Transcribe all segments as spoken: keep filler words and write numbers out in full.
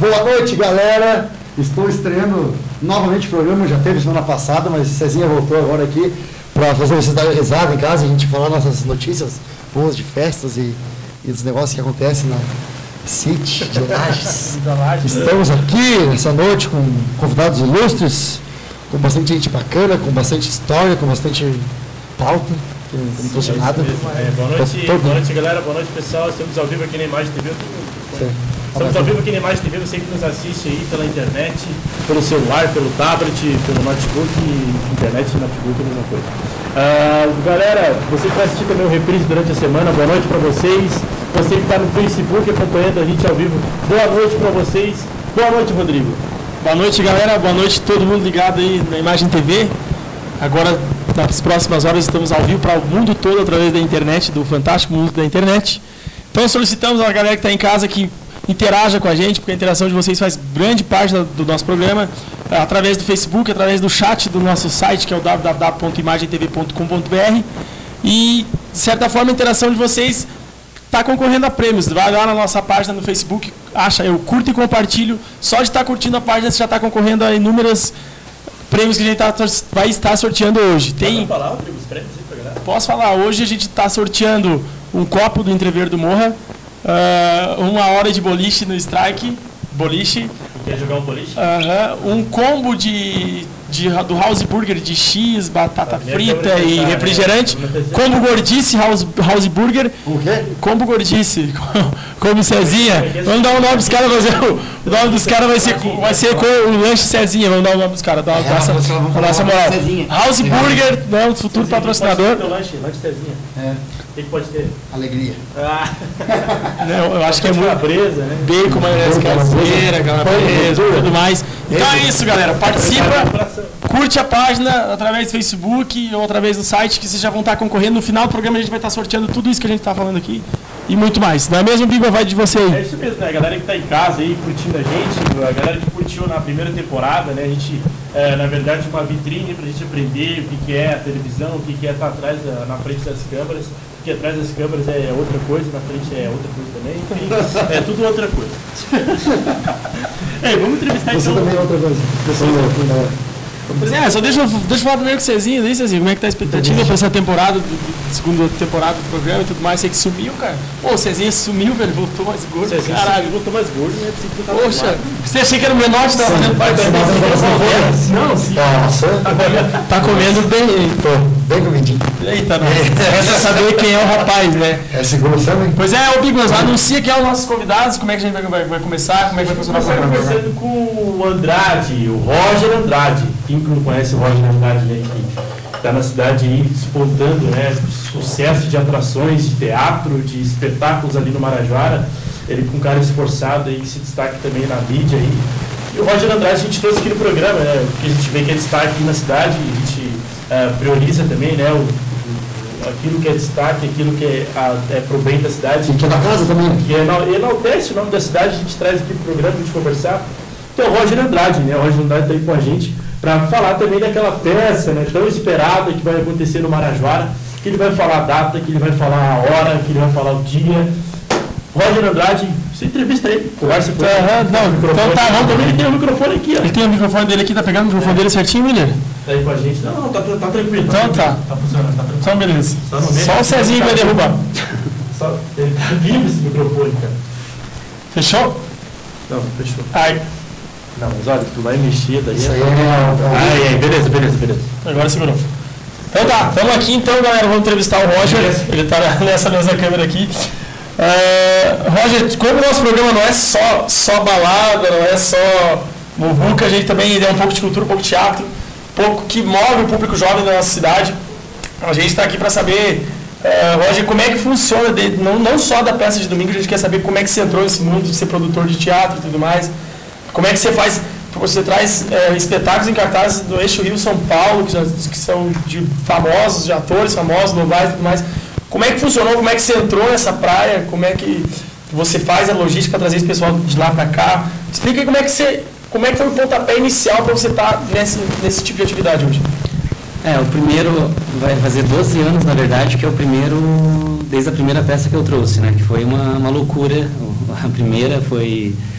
Boa noite, galera. Estou estreando novamente o programa, já teve semana passada, mas Cezinha voltou agora aqui para fazer vocês darem risada em casa, a gente falar nossas notícias boas de festas e, e dos negócios que acontecem na City de Lages. Estamos aqui nessa noite com convidados ilustres, com bastante gente bacana, com bastante história, com bastante pauta. Não trouxe nada. É, boa noite, boa noite, galera. Boa noite, pessoal. Estamos ao vivo aqui na Imagem T V. Estamos ao vivo aqui na Imagem T V. Você que nos assiste aí pela internet, pelo celular, pelo tablet, pelo notebook. Internet e notebook é a mesma coisa. Uh, galera, você que vai assistir também o reprise durante a semana, boa noite para vocês. Você que está no Facebook acompanhando a gente ao vivo, boa noite para vocês. Boa noite, Rodrigo. Boa noite, galera. Boa noite todo mundo ligado aí na Imagem T V. Agora, nas próximas horas, estamos ao vivo para o mundo todo através da internet, do fantástico mundo da internet. Então, solicitamos a galera que está em casa que interaja com a gente, porque a interação de vocês faz grande parte do nosso programa, através do Facebook, através do chat do nosso site, que é o w w w ponto imagem t v ponto com ponto b r. E, de certa forma, a interação de vocês está concorrendo a prêmios. Vai lá na nossa página no Facebook, acha, eu curto e compartilho. Só de estar curtindo a página, você já está concorrendo a inúmeras prêmios que a gente tá, vai estar sorteando hoje. Tem... Pode falar, Rodrigo, os prêmios aí pra galera? Posso falar. Hoje a gente está sorteando um copo do Entrever do Morra, uh, uma hora de boliche no Strike, boliche. Quer jogar um boliche? Uh, um combo de, de, do House Burger de X, batata A frita e né? refrigerante. Combo Gordice House, House Burger. O quê? Combo Gordice, como Cezinha. Vamos dar o nome dos caras, o nome dos caras vai ser, vai ser com o lanche Cezinha. Vamos dar o nome dos caras, dar uma nossa, nossa moral. House Burger, né, o futuro patrocinador. Lanche, lanche Cezinha. É. O que, que pode ter? Alegria. Ah. Não, eu acho que é muito calabresa, né? bacon, maionese caseira, calabresa, tudo mais. Então é isso, galera. Participa, curte a página através do Facebook ou através do site, que vocês já vão estar concorrendo. No final do programa a gente vai estar sorteando tudo isso que a gente está falando aqui e muito mais. Não é mesmo, Biba? Vai de você aí. É isso mesmo, né? A galera que está em casa aí curtindo a gente, a galera que curtiu na primeira temporada, né? A gente, é, na verdade, uma vitrine para a gente aprender o que, que é a televisão, o que, que é estar atrás, na frente das câmeras. Porque atrás das câmeras é outra coisa, na frente é outra coisa também, enfim, é tudo outra coisa. É, vamos entrevistar Você então. também é outra coisa. Você Pois é, só deixa, eu- deixa eu falar primeiro com o Cezinha, aí, Cezinha, como é que tá a expectativa para essa temporada, do, do, segunda temporada do programa e tudo mais? Você que sumiu, cara. Pô, o Cezinha sumiu, velho, voltou mais gordo, Você caralho. voltou mais gordo, né? Porque você tava Poxa, arrumado. você achei que era o menor que tava fazendo parte da Não, sim. Nossa, Tá comendo bem. tô bem comidinho. Eita, não. Resta saber quem é o rapaz, né? É seguro também? Pois é, ô Bigos, anuncia quem é os nossos convidados, como é que a gente vai, vai, vai começar, como é que vai funcionar o Nós estamos programa. conversando com o Andrade, o Roger Andrade. Quem não conhece o Roger Andrade, né, que está na cidade aí despontando, né, sucesso de atrações, de teatro, de espetáculos ali no Marajoara. Ele com um cara esforçado aí, que se destaca também na mídia aí. E o Roger Andrade a gente trouxe aqui no programa, né, porque a gente vê que ele está aqui na cidade, a gente uh, prioriza também, né, o, o, aquilo que é destaque, aquilo que é, a, é pro bem da cidade. E que é da casa também. Que enal- enaltece o nome da cidade, a gente traz aqui pro programa para a gente conversar. Então, o Roger Andrade, né? O Roger Andrade está aí com a gente para falar também daquela peça, né, tão esperada que vai acontecer no Marajoara, que ele vai falar a data, que ele vai falar a hora, que ele vai falar o dia. Roger Andrade, você entrevista ele, conversa com ele. Aham, não, então tá, vamos também. Ele tem o microfone aqui, ó. Ele tem o microfone dele aqui, tá pegando o microfone dele certinho, William? Tá aí com a gente. Não, não, tá, tá tranquilo. Então tranquilo. tá. Tá funcionando, tá tranquilo. Então beleza. Só no meio. Só o Cezinho vai derrubar. Só, ele tá vivo esse microfone, cara. Fechou? Não, fechou. Ai, Não, mas olha, tu vai mexer daí. Isso aí é... Ai, ai, beleza, beleza, beleza. agora segurou. Então tá, estamos aqui então, galera, vamos entrevistar o Roger, ele tá nessa mesma câmera aqui. É, Roger, como o nosso programa não é só, só balada, não é só muvuca, a gente também é um pouco de cultura, um pouco de teatro, um pouco que move o público jovem da nossa cidade. A gente está aqui para saber, é, Roger, como é que funciona, de, não, não só da peça de domingo, a gente quer saber como é que você entrou nesse mundo de ser produtor de teatro e tudo mais. Como é que você faz, você traz é, espetáculos em cartazes do eixo Rio-São Paulo, que, já, que são de famosos, de atores famosos, globais e tudo mais. Como é que funcionou, como é que você entrou nessa praia, como é que você faz a logística para trazer esse pessoal de lá para cá? Explica aí como é que, você, como é que foi o pontapé inicial para você estar nesse, nesse tipo de atividade hoje. É, o primeiro vai fazer doze anos, na verdade, que é o primeiro, desde a primeira peça que eu trouxe, né? Que foi uma, uma loucura. A primeira foi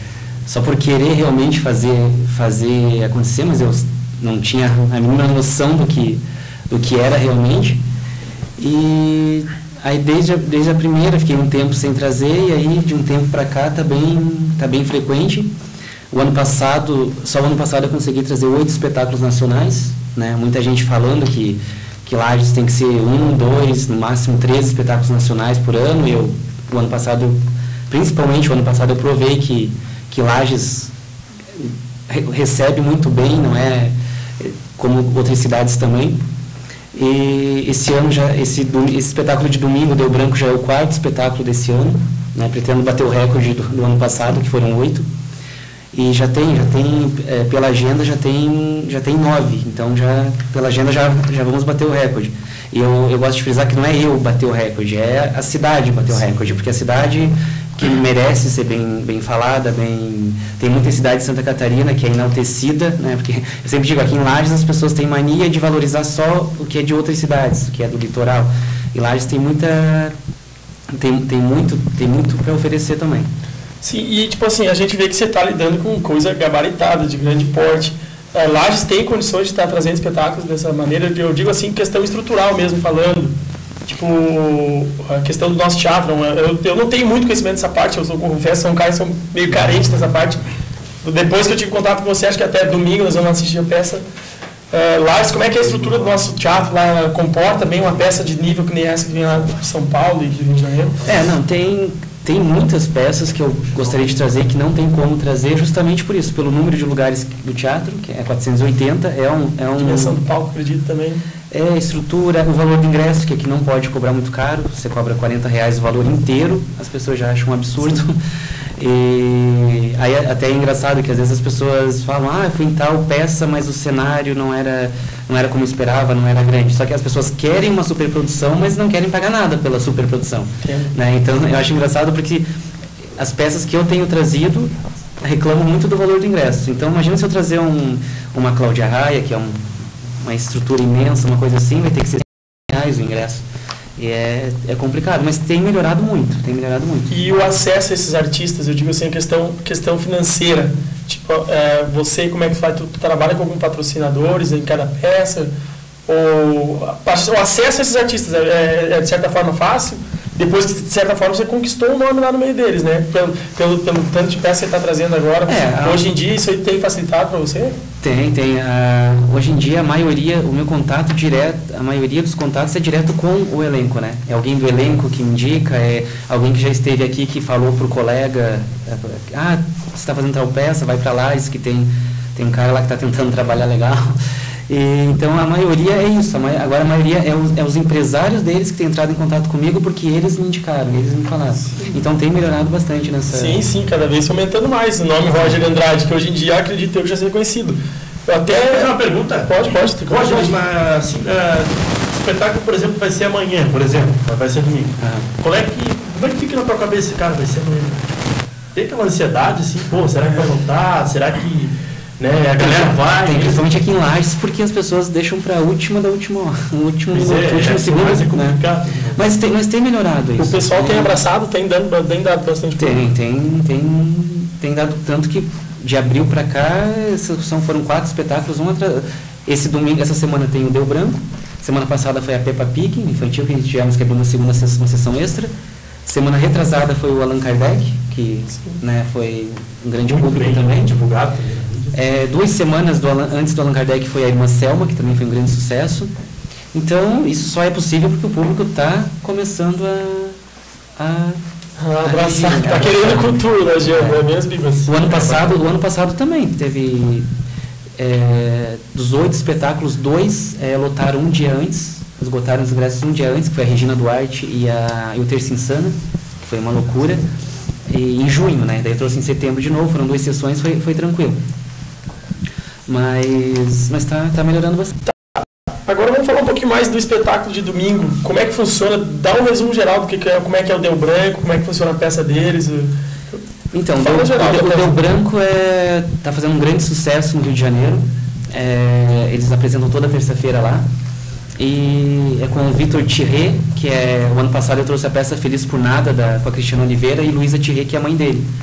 só por querer realmente fazer, fazer acontecer, mas eu não tinha a mínima noção do que, do que era realmente. E aí desde a, desde a primeira fiquei um tempo sem trazer, e aí de um tempo para cá está bem, tá bem frequente. O ano passado, só o ano passado eu consegui trazer oito espetáculos nacionais, né? Muita gente falando que, que Lages tem que ser um, dois, no máximo três espetáculos nacionais por ano. E eu, o ano passado, principalmente o ano passado, eu provei que, que Lages recebe muito bem, não é como outras cidades também. E esse ano, já, esse, esse espetáculo de domingo, Deu Branco, já é o quarto espetáculo desse ano, né? Pretendo bater o recorde do, do ano passado, que foram oito. E já tem, já tem é, pela agenda já tem, já tem nove, então já, pela agenda já, já vamos bater o recorde. E eu, eu gosto de frisar que não é eu bater o recorde, é a cidade bater o recorde, porque a cidade que merece ser bem, bem falada, bem... Tem muita cidade de Santa Catarina que é enaltecida, né? Porque eu sempre digo, aqui em Lages as pessoas têm mania de valorizar só o que é de outras cidades, o que é do litoral. E Lages tem muita... tem, tem muito, tem muito para oferecer também. Sim, e tipo assim, a gente vê que você está lidando com coisa gabaritada, de grande porte. Uh, Lages tem condições de estar trazendo espetáculos dessa maneira, eu digo assim, questão estrutural mesmo, falando. Tipo, a questão do nosso teatro, eu, eu não tenho muito conhecimento dessa parte, eu sou, confesso, sou um cara que sou meio carente dessa parte. Depois que eu tive contato com você, acho que até domingo nós vamos assistir a peça. Uh, Lages, como é que é a estrutura do nosso teatro lá comporta bem uma peça de nível que nem essa que vem lá de São Paulo e de Rio de Janeiro? É, não, tem... Tem muitas peças que eu gostaria de trazer que não tem como trazer justamente por isso, pelo número de lugares do teatro, que é quatrocentos e oitenta, é um... É um dimensão do palco, acredito também. É a estrutura, o valor do ingresso, que aqui não pode cobrar muito caro, você cobra quarenta reais o valor inteiro, as pessoas já acham um absurdo. E aí até é engraçado que às vezes as pessoas falam, ah, eu fui em tal peça, mas o cenário não era, não era como eu esperava, não era grande. Só que as pessoas querem uma superprodução, mas não querem pagar nada pela superprodução. Né? Então eu acho engraçado porque as peças que eu tenho trazido reclamam muito do valor do ingresso. Então imagina se eu trazer um, uma Cláudia Raia, que é um, uma estrutura imensa, uma coisa assim, vai ter que ser cem reais o ingresso. E é, é complicado, mas tem melhorado muito, tem melhorado muito. E o acesso a esses artistas, eu digo assim, a questão, questão financeira. Tipo, é, você, como é que faz? Tu, tu trabalha com alguns patrocinadores em cada peça? Ou o acesso a esses artistas é, é de certa forma fácil? Depois que, de certa forma, você conquistou um nome lá no meio deles, né? Pelo, pelo, pelo tanto de peça que você está trazendo agora. É, hoje em dia, isso aí tem facilitado para você? Tem, tem. Uh, hoje em dia, a maioria, o meu contato direto, a maioria dos contatos é direto com o elenco, né? É alguém do elenco que indica, é alguém que já esteve aqui que falou para o colega, ah, você está fazendo tal peça, vai para lá, isso que tem, tem um cara lá que está tentando trabalhar legal. E, então a maioria é isso, a ma agora a maioria é os, é os empresários deles que têm entrado em contato comigo porque eles me indicaram, eles me falaram. Sim. Então tem melhorado bastante nessa... Sim, sim, cada vez aumentando mais o nome Roger Andrade, que hoje em dia acredito eu que já seja conhecido. Eu até... Posso fazer uma pergunta? Pode, pode. Pode, mas assim, uh, o espetáculo, por exemplo, vai ser amanhã, por exemplo, vai ser domingo. Ah. Qual é que, como é que fica na tua cabeça, cara, vai ser amanhã? Tem aquela ansiedade assim, pô, será que vai voltar? Será que... Né, a galera vai... Tem, principalmente aqui em Lages, porque as pessoas deixam para a última da última hora, o último, é, último é, segundo. Mas é complicado. Né? Mas, tem, mas tem melhorado isso. O pessoal tem abraçado, tem, dando, tem dado bastante... Tem, tem, tem, tem dado tanto que de abril para cá são, foram quatro espetáculos, um atrás... Esse domingo, essa semana tem o Deu Branco, semana passada foi a Peppa Pig, infantil, que tivemos que abrir uma segunda sessão, uma sessão extra. Semana retrasada foi o Allan Kardec, que né, foi um grande Muito público bem, também. Divulgado. É, duas semanas do Alan, antes do Allan Kardec foi a Irmã Selma, que também foi um grande sucesso. Então, isso só é possível porque o público está começando a... a ah, abraçar, está querendo cultura, Jean, é. não é mesmo, Bibas? O ano passado, o ano passado também teve... É, dos oito espetáculos, dois é, lotaram um dia antes, esgotaram os ingressos um dia antes, que foi a Regina Duarte e, a, e o Terça Insana, que foi uma loucura. E, em junho, né? Daí eu trouxe em setembro de novo, foram duas sessões, foi, foi tranquilo. Mas mas tá, tá melhorando bastante. Tá. Agora vamos falar um pouquinho mais do espetáculo de domingo. Como é que funciona? Dá um resumo geral do que, que é, como é que é o Deu Branco, como é que funciona a peça deles. Então, Deu, geral, o, o Deu Branco é, tá fazendo um grande sucesso no Rio de Janeiro. É, eles apresentam toda terça-feira lá. E é com o Vitor Thierry, que é... O ano passado eu trouxe a peça Feliz por Nada, da, com a Cristiana Oliveira, e Luísa Thierry, que é a mãe dele.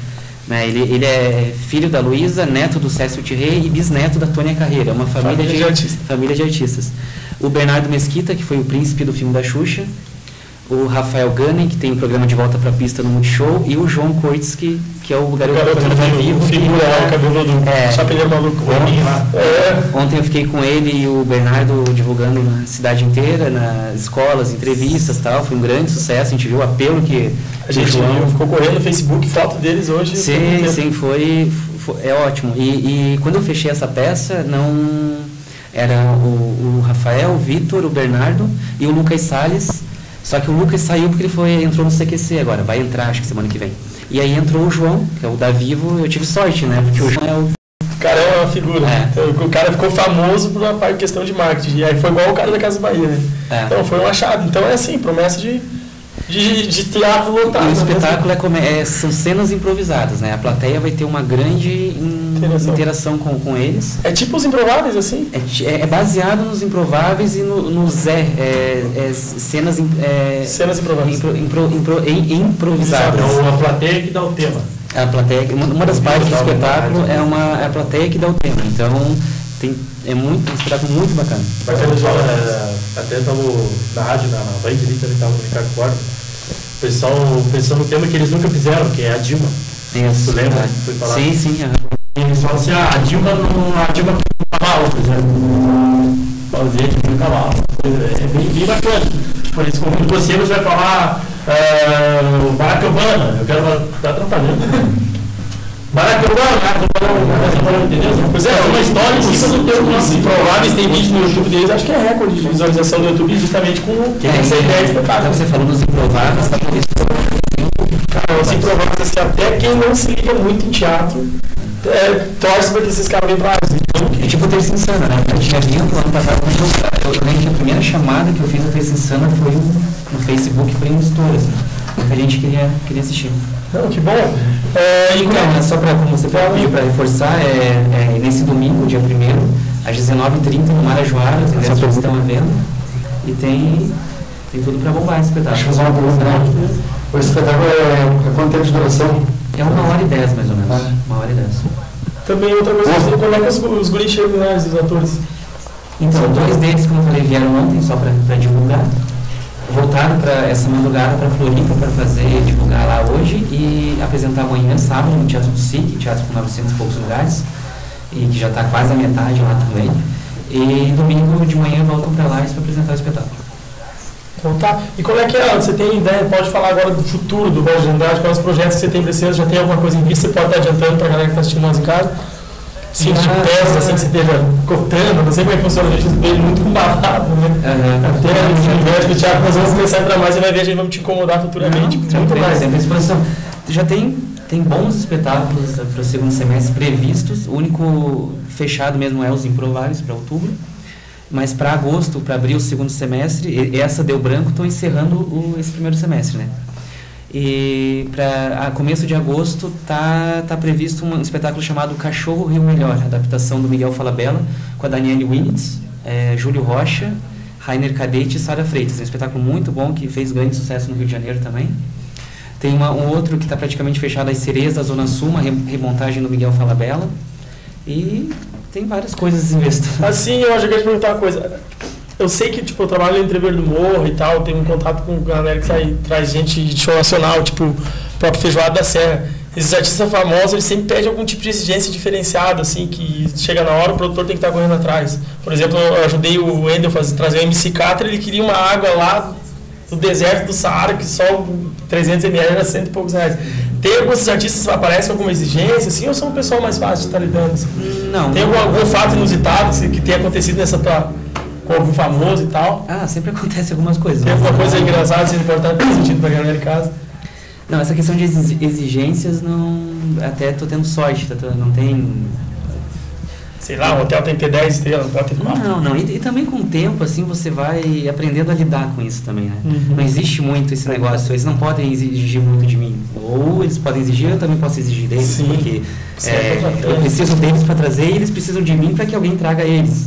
Né? Ele, ele é filho da Luísa, neto do Cécio Thierry e bisneto da Tônia Carreira. É uma família, família, de, de artista. família de artistas. O Bernardo Mesquita, que foi o príncipe do filme da Xuxa. O Rafael Gunning, que tem o programa De Volta para a Pista no Multishow, e o João Cortes, que, que é o garoto, garoto do programa Vivo, Vivo. Figura, é, o cabelo do é, Chapeleiro Maluco. Ontem, é. ontem eu fiquei com ele e o Bernardo divulgando na cidade inteira, nas escolas, entrevistas e tal. Foi um grande sucesso, a gente viu o apelo que a gente viu, ficou correndo no Facebook, foto deles hoje. Sim, sim, foi, foi, é ótimo. E, e quando eu fechei essa peça, não era o, o Rafael, o Vitor, o Bernardo e o Lucas Salles. Só que o Lucas saiu porque ele foi, entrou no C Q C agora, vai entrar acho que semana que vem. E aí entrou o João, que é o da Vivo, eu tive sorte, né? Porque o João é o... O cara é uma figura, é. Então, o cara ficou famoso por uma parte de questão de marketing, e aí foi igual o cara da Casa Bahia, né? É. Então foi um achado, então é assim, promessa de, de, de teatro lotado. E o espetáculo é, como, é, são cenas improvisadas, né? A plateia vai ter uma grande in, interação, interação com, com eles. É tipo os Improváveis, assim? É, é baseado nos Improváveis e no, no Zé, é, é, cenas, é, cenas improváveis. Impro, impro, impro, impro, improvisadas. Então, a plateia que dá o tema. A plateia, uma das partes do espetáculo é, uma, é a plateia que dá o tema. Então, tem, é muito, um espetáculo muito bacana. Bacana, João, é, até estamos na rádio, na, na Band, ali também estava no Ricardo Corda. O pessoal pensou no tema que eles nunca fizeram, que é a Dilma. Isso, tu lembra? É. Foi falar? Sim, sim. É. E eles falam assim, ah, a Dilma não. A Dilma cavalo, por exemplo. Fala dizer que não cavalo. É bem, bem bacana. Tipo, eles convidam você, você vai falar uh, Barack Obama. Eu quero. Tá atrapalhando. Barack Obama, entendeu? Pois é, é uma história em cima do teu nome. Prováveis, tem vídeo no YouTube deles, acho que é recorde de visualização do YouTube, justamente com é, essa ideia de espetáculo. Você falou dos Improváveis, tá por isso. Cara, os Improváveis, assim, até quem não se liga muito em teatro, é, torce para que esses caras venham pra área. É tipo o Terça Insana, né? Eu tinha vindo ano passado, eu, eu lembro que a primeira chamada que eu fiz no Terça Insana foi no Facebook, foi um estouro, assim. Muita gente queria, queria assistir. Não, que bom. É, então, é só para, como você pediu para reforçar, é, é nesse domingo, dia primeiro, às dezenove e trinta, no Marajoara, os ingressos já estão à venda. E tem, tem tudo para bombar esse espetáculo. Deixa eu fazer uma pergunta, né? O espetáculo é, é quanto tempo de duração? É uma hora e dez, mais ou menos. Ah. Uma hora e dez. Também outra coisa, você coloca os, os guris chegam, né, os atores? Então, dois deles, como eu falei, vieram ontem, só para divulgar. Voltaram para essa madrugada para Floripa para fazer, divulgar lá hoje e apresentar amanhã, sábado, no Teatro do S I C, teatro com novecentos e poucos lugares, e que já está quase a metade lá também. E domingo de manhã voltam para lá para apresentar o espetáculo. Então tá. E qual é que é? Você tem ideia, pode falar agora do futuro do Roger Andrade, quais os projetos que você tem para esse ano? Já tem alguma coisa em vista? Você pode estar adiantando para a galera que está assistindo nós em casa? Sim, de peças, assim, que você esteja cotando, não sei como é que funciona, a gente veio muito com barato, né? Uhum. Até no universo do teatro nós vamos começar a entrar mais e vai ver, a gente vai te incomodar futuramente. Não, muito mais. Sempre exposição. Já tem, tem bons espetáculos para o segundo semestre previstos, o único fechado mesmo é os Improváveis para outubro, mas para agosto, para abrir o segundo semestre, essa deu branco, estou encerrando o, esse primeiro semestre, né? E para começo de agosto está tá previsto um espetáculo chamado Cachorro Rio Melhor, adaptação do Miguel Falabella, com a Daniele Winitz, é, Júlio Rocha, Rainer Cadete e Sara Freitas. É um espetáculo muito bom que fez grande sucesso no Rio de Janeiro também. Tem uma, um outro que está praticamente fechado, As Sereias da Zona Sul, uma remontagem do Miguel Falabella. E tem várias coisas investidas. Assim, eu acho que eu ia te perguntar uma coisa. Eu sei que, tipo, eu trabalho no Entrever do Morro e tal, tenho um contato com a galera que sai, traz gente de show nacional, tipo, o próprio Feijoada da Serra. Esses artistas famosos, eles sempre pedem algum tipo de exigência diferenciada, assim, que chega na hora, o produtor tem que estar correndo atrás. Por exemplo, eu ajudei o Wendel a trazer o M C Catra, ele queria uma água lá do deserto do Saara, que só trezentos mililitros era cento e poucos reais. Tem alguns artistas que aparecem com alguma exigência, assim, ou são um pessoal mais fácil de estar lidando? Assim? Não. Tem algum, algum fato inusitado assim, que tenha acontecido nessa tua... com algum famoso e tal? Ah, sempre acontece algumas coisas. Tem alguma coisa engraçada, assim, importante para sentido para a galera em casa? Não, essa questão de exigências, não, até estou tendo sorte, tá, não tem... Sei lá, o hotel tem que ter dez estrelas, não pode ter quatro. Não, não, e, e também com o tempo, assim, você vai aprendendo a lidar com isso também, né? Uhum. Não existe muito esse negócio, eles não podem exigir muito de mim. Ou eles podem exigir, eu também posso exigir deles, Sim. porque é, eu preciso deles para trazer e eles precisam de mim para que alguém traga eles.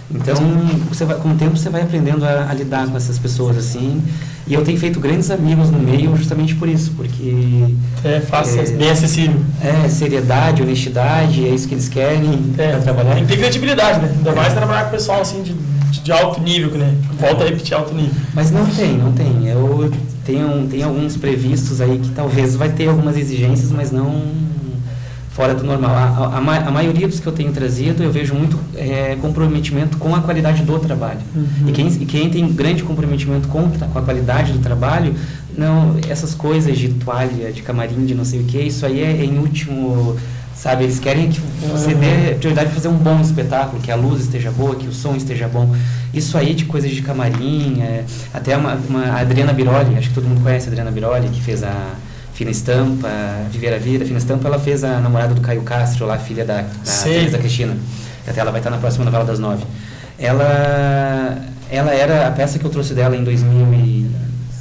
Então, você vai, com o tempo, você vai aprendendo a, a lidar com essas pessoas, assim. E eu tenho feito grandes amigos no meio justamente por isso, porque... É fácil, é, bem acessível. É, seriedade, honestidade, é isso que eles querem é, para trabalhar. Tem credibilidade, né? Ainda mais trabalhar com o pessoal, assim, de, de alto nível, né? Volta a repetir, alto nível. Mas não tem, não tem. Eu tenho, tenho alguns previstos aí que talvez vai ter algumas exigências, mas não... fora do normal. A, a, a maioria dos que eu tenho trazido, eu vejo muito é, comprometimento com a qualidade do trabalho. Uhum. E, quem, e quem tem grande comprometimento com, com a qualidade do trabalho, não, essas coisas de toalha, de camarim, de não sei o que, isso aí é, é em último, sabe? Eles querem que você dê prioridade de fazer um bom espetáculo, que a luz esteja boa, que o som esteja bom. Isso aí de coisas de camarim, é, até uma, uma, a Adriana Biroli, acho que todo mundo conhece a Adriana Biroli, que fez a Fina Estampa, Viver a Vida. Fina Estampa, ela fez a namorada do Caio Castro, lá, filha da, da Teresa Cristina. Até ela vai estar na próxima novela das nove. Ela, ela era a peça que eu trouxe dela em dois mil e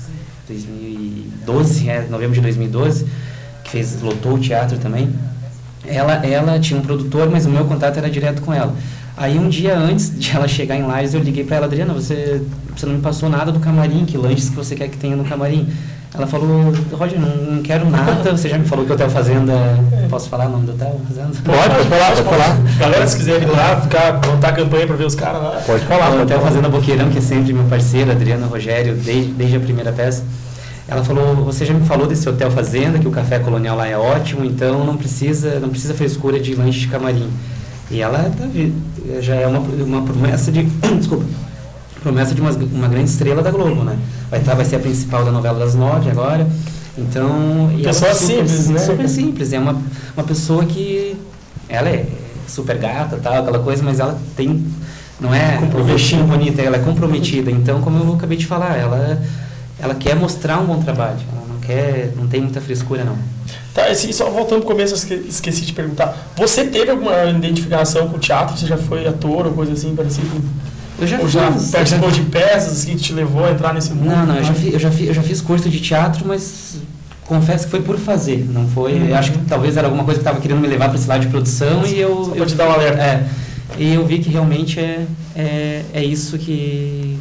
doze, é, novembro de dois mil e doze, que fez, lotou o teatro também. Ela, ela tinha um produtor, mas o meu contato era direto com ela. Aí um dia antes de ela chegar em Lages, eu liguei para ela: Adriana, você, você não me passou nada do camarim, que lanches que você quer que tenha no camarim? Ela falou: Roger, não, não quero nada, você já me falou que o Hotel Fazenda... Posso falar o nome do Hotel Fazenda? Pode, pode falar, pode falar. Galera, se quiser ir lá, ficar, montar a campanha para ver os caras lá. Pode falar. O Hotel Fazenda Boqueirão, que é sempre meu parceiro, Adriana, Rogério, desde, desde a primeira peça. Ela falou: você já me falou desse Hotel Fazenda, que o café colonial lá é ótimo, então não precisa, não precisa frescura de lanche de camarim. E ela tá, já é uma, uma promessa de... Desculpa. Promessa de uma, uma grande estrela da Globo, né? Vai, tá, vai ser a principal da novela das nove agora. Então... E pessoa ela é super, simples, né? Super simples. É uma, uma pessoa que... Ela é super gata, tal, aquela coisa, mas ela tem... Não é um rostinho bonito, ela é comprometida. Então, como eu acabei de falar, ela, ela quer mostrar um bom trabalho. Ela não quer... Não tem muita frescura, não. Tá, assim, só voltando pro começo, eu esqueci de perguntar. Você teve alguma identificação com o teatro? Você já foi ator ou coisa assim, parecido? Eu já Ou fiz, já participou já... de peças assim, que te levou a entrar nesse mundo? Não, não, eu já, fiz, eu, já fiz, eu já fiz curso de teatro, mas confesso que foi por fazer, não foi... Uhum. Eu acho que talvez era alguma coisa que estava querendo me levar para esse lado de produção. Sim, e eu... Só eu te dar um alerta. É, e eu vi que realmente é, é, é isso que,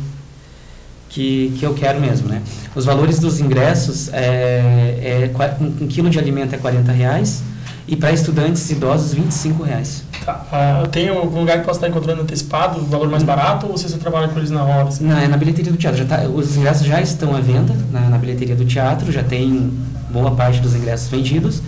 que, que eu quero mesmo, né? Os valores dos ingressos, é, é, um, um quilo de alimento é quarenta reais e para estudantes idosos vinte e cinco reais. Tá. Ah, tem algum lugar que possa estar encontrando antecipado, o valor mais barato, ou você só trabalha com eles na hora? Assim? Não, é na bilheteria do teatro. Já tá, os ingressos já estão à venda na, na bilheteria do teatro, já tem boa parte dos ingressos vendidos.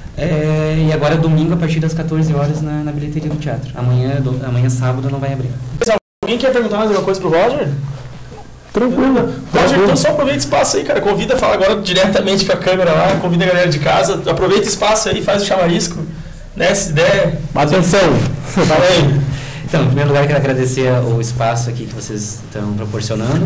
É, e agora domingo, a partir das quatorze horas, na, na bilheteria do teatro. Amanhã, do, amanhã sábado, não vai abrir. Alguém quer perguntar mais alguma coisa pro Roger? Tranquilo. Roger, então só aproveita o espaço aí, cara. Convida, fala agora diretamente pra câmera lá, convida a galera de casa, aproveita o espaço aí, faz o chamarisco. Né, se der... Atenção! Fala aí. Então, em primeiro lugar, eu quero agradecer o espaço aqui que vocês estão proporcionando.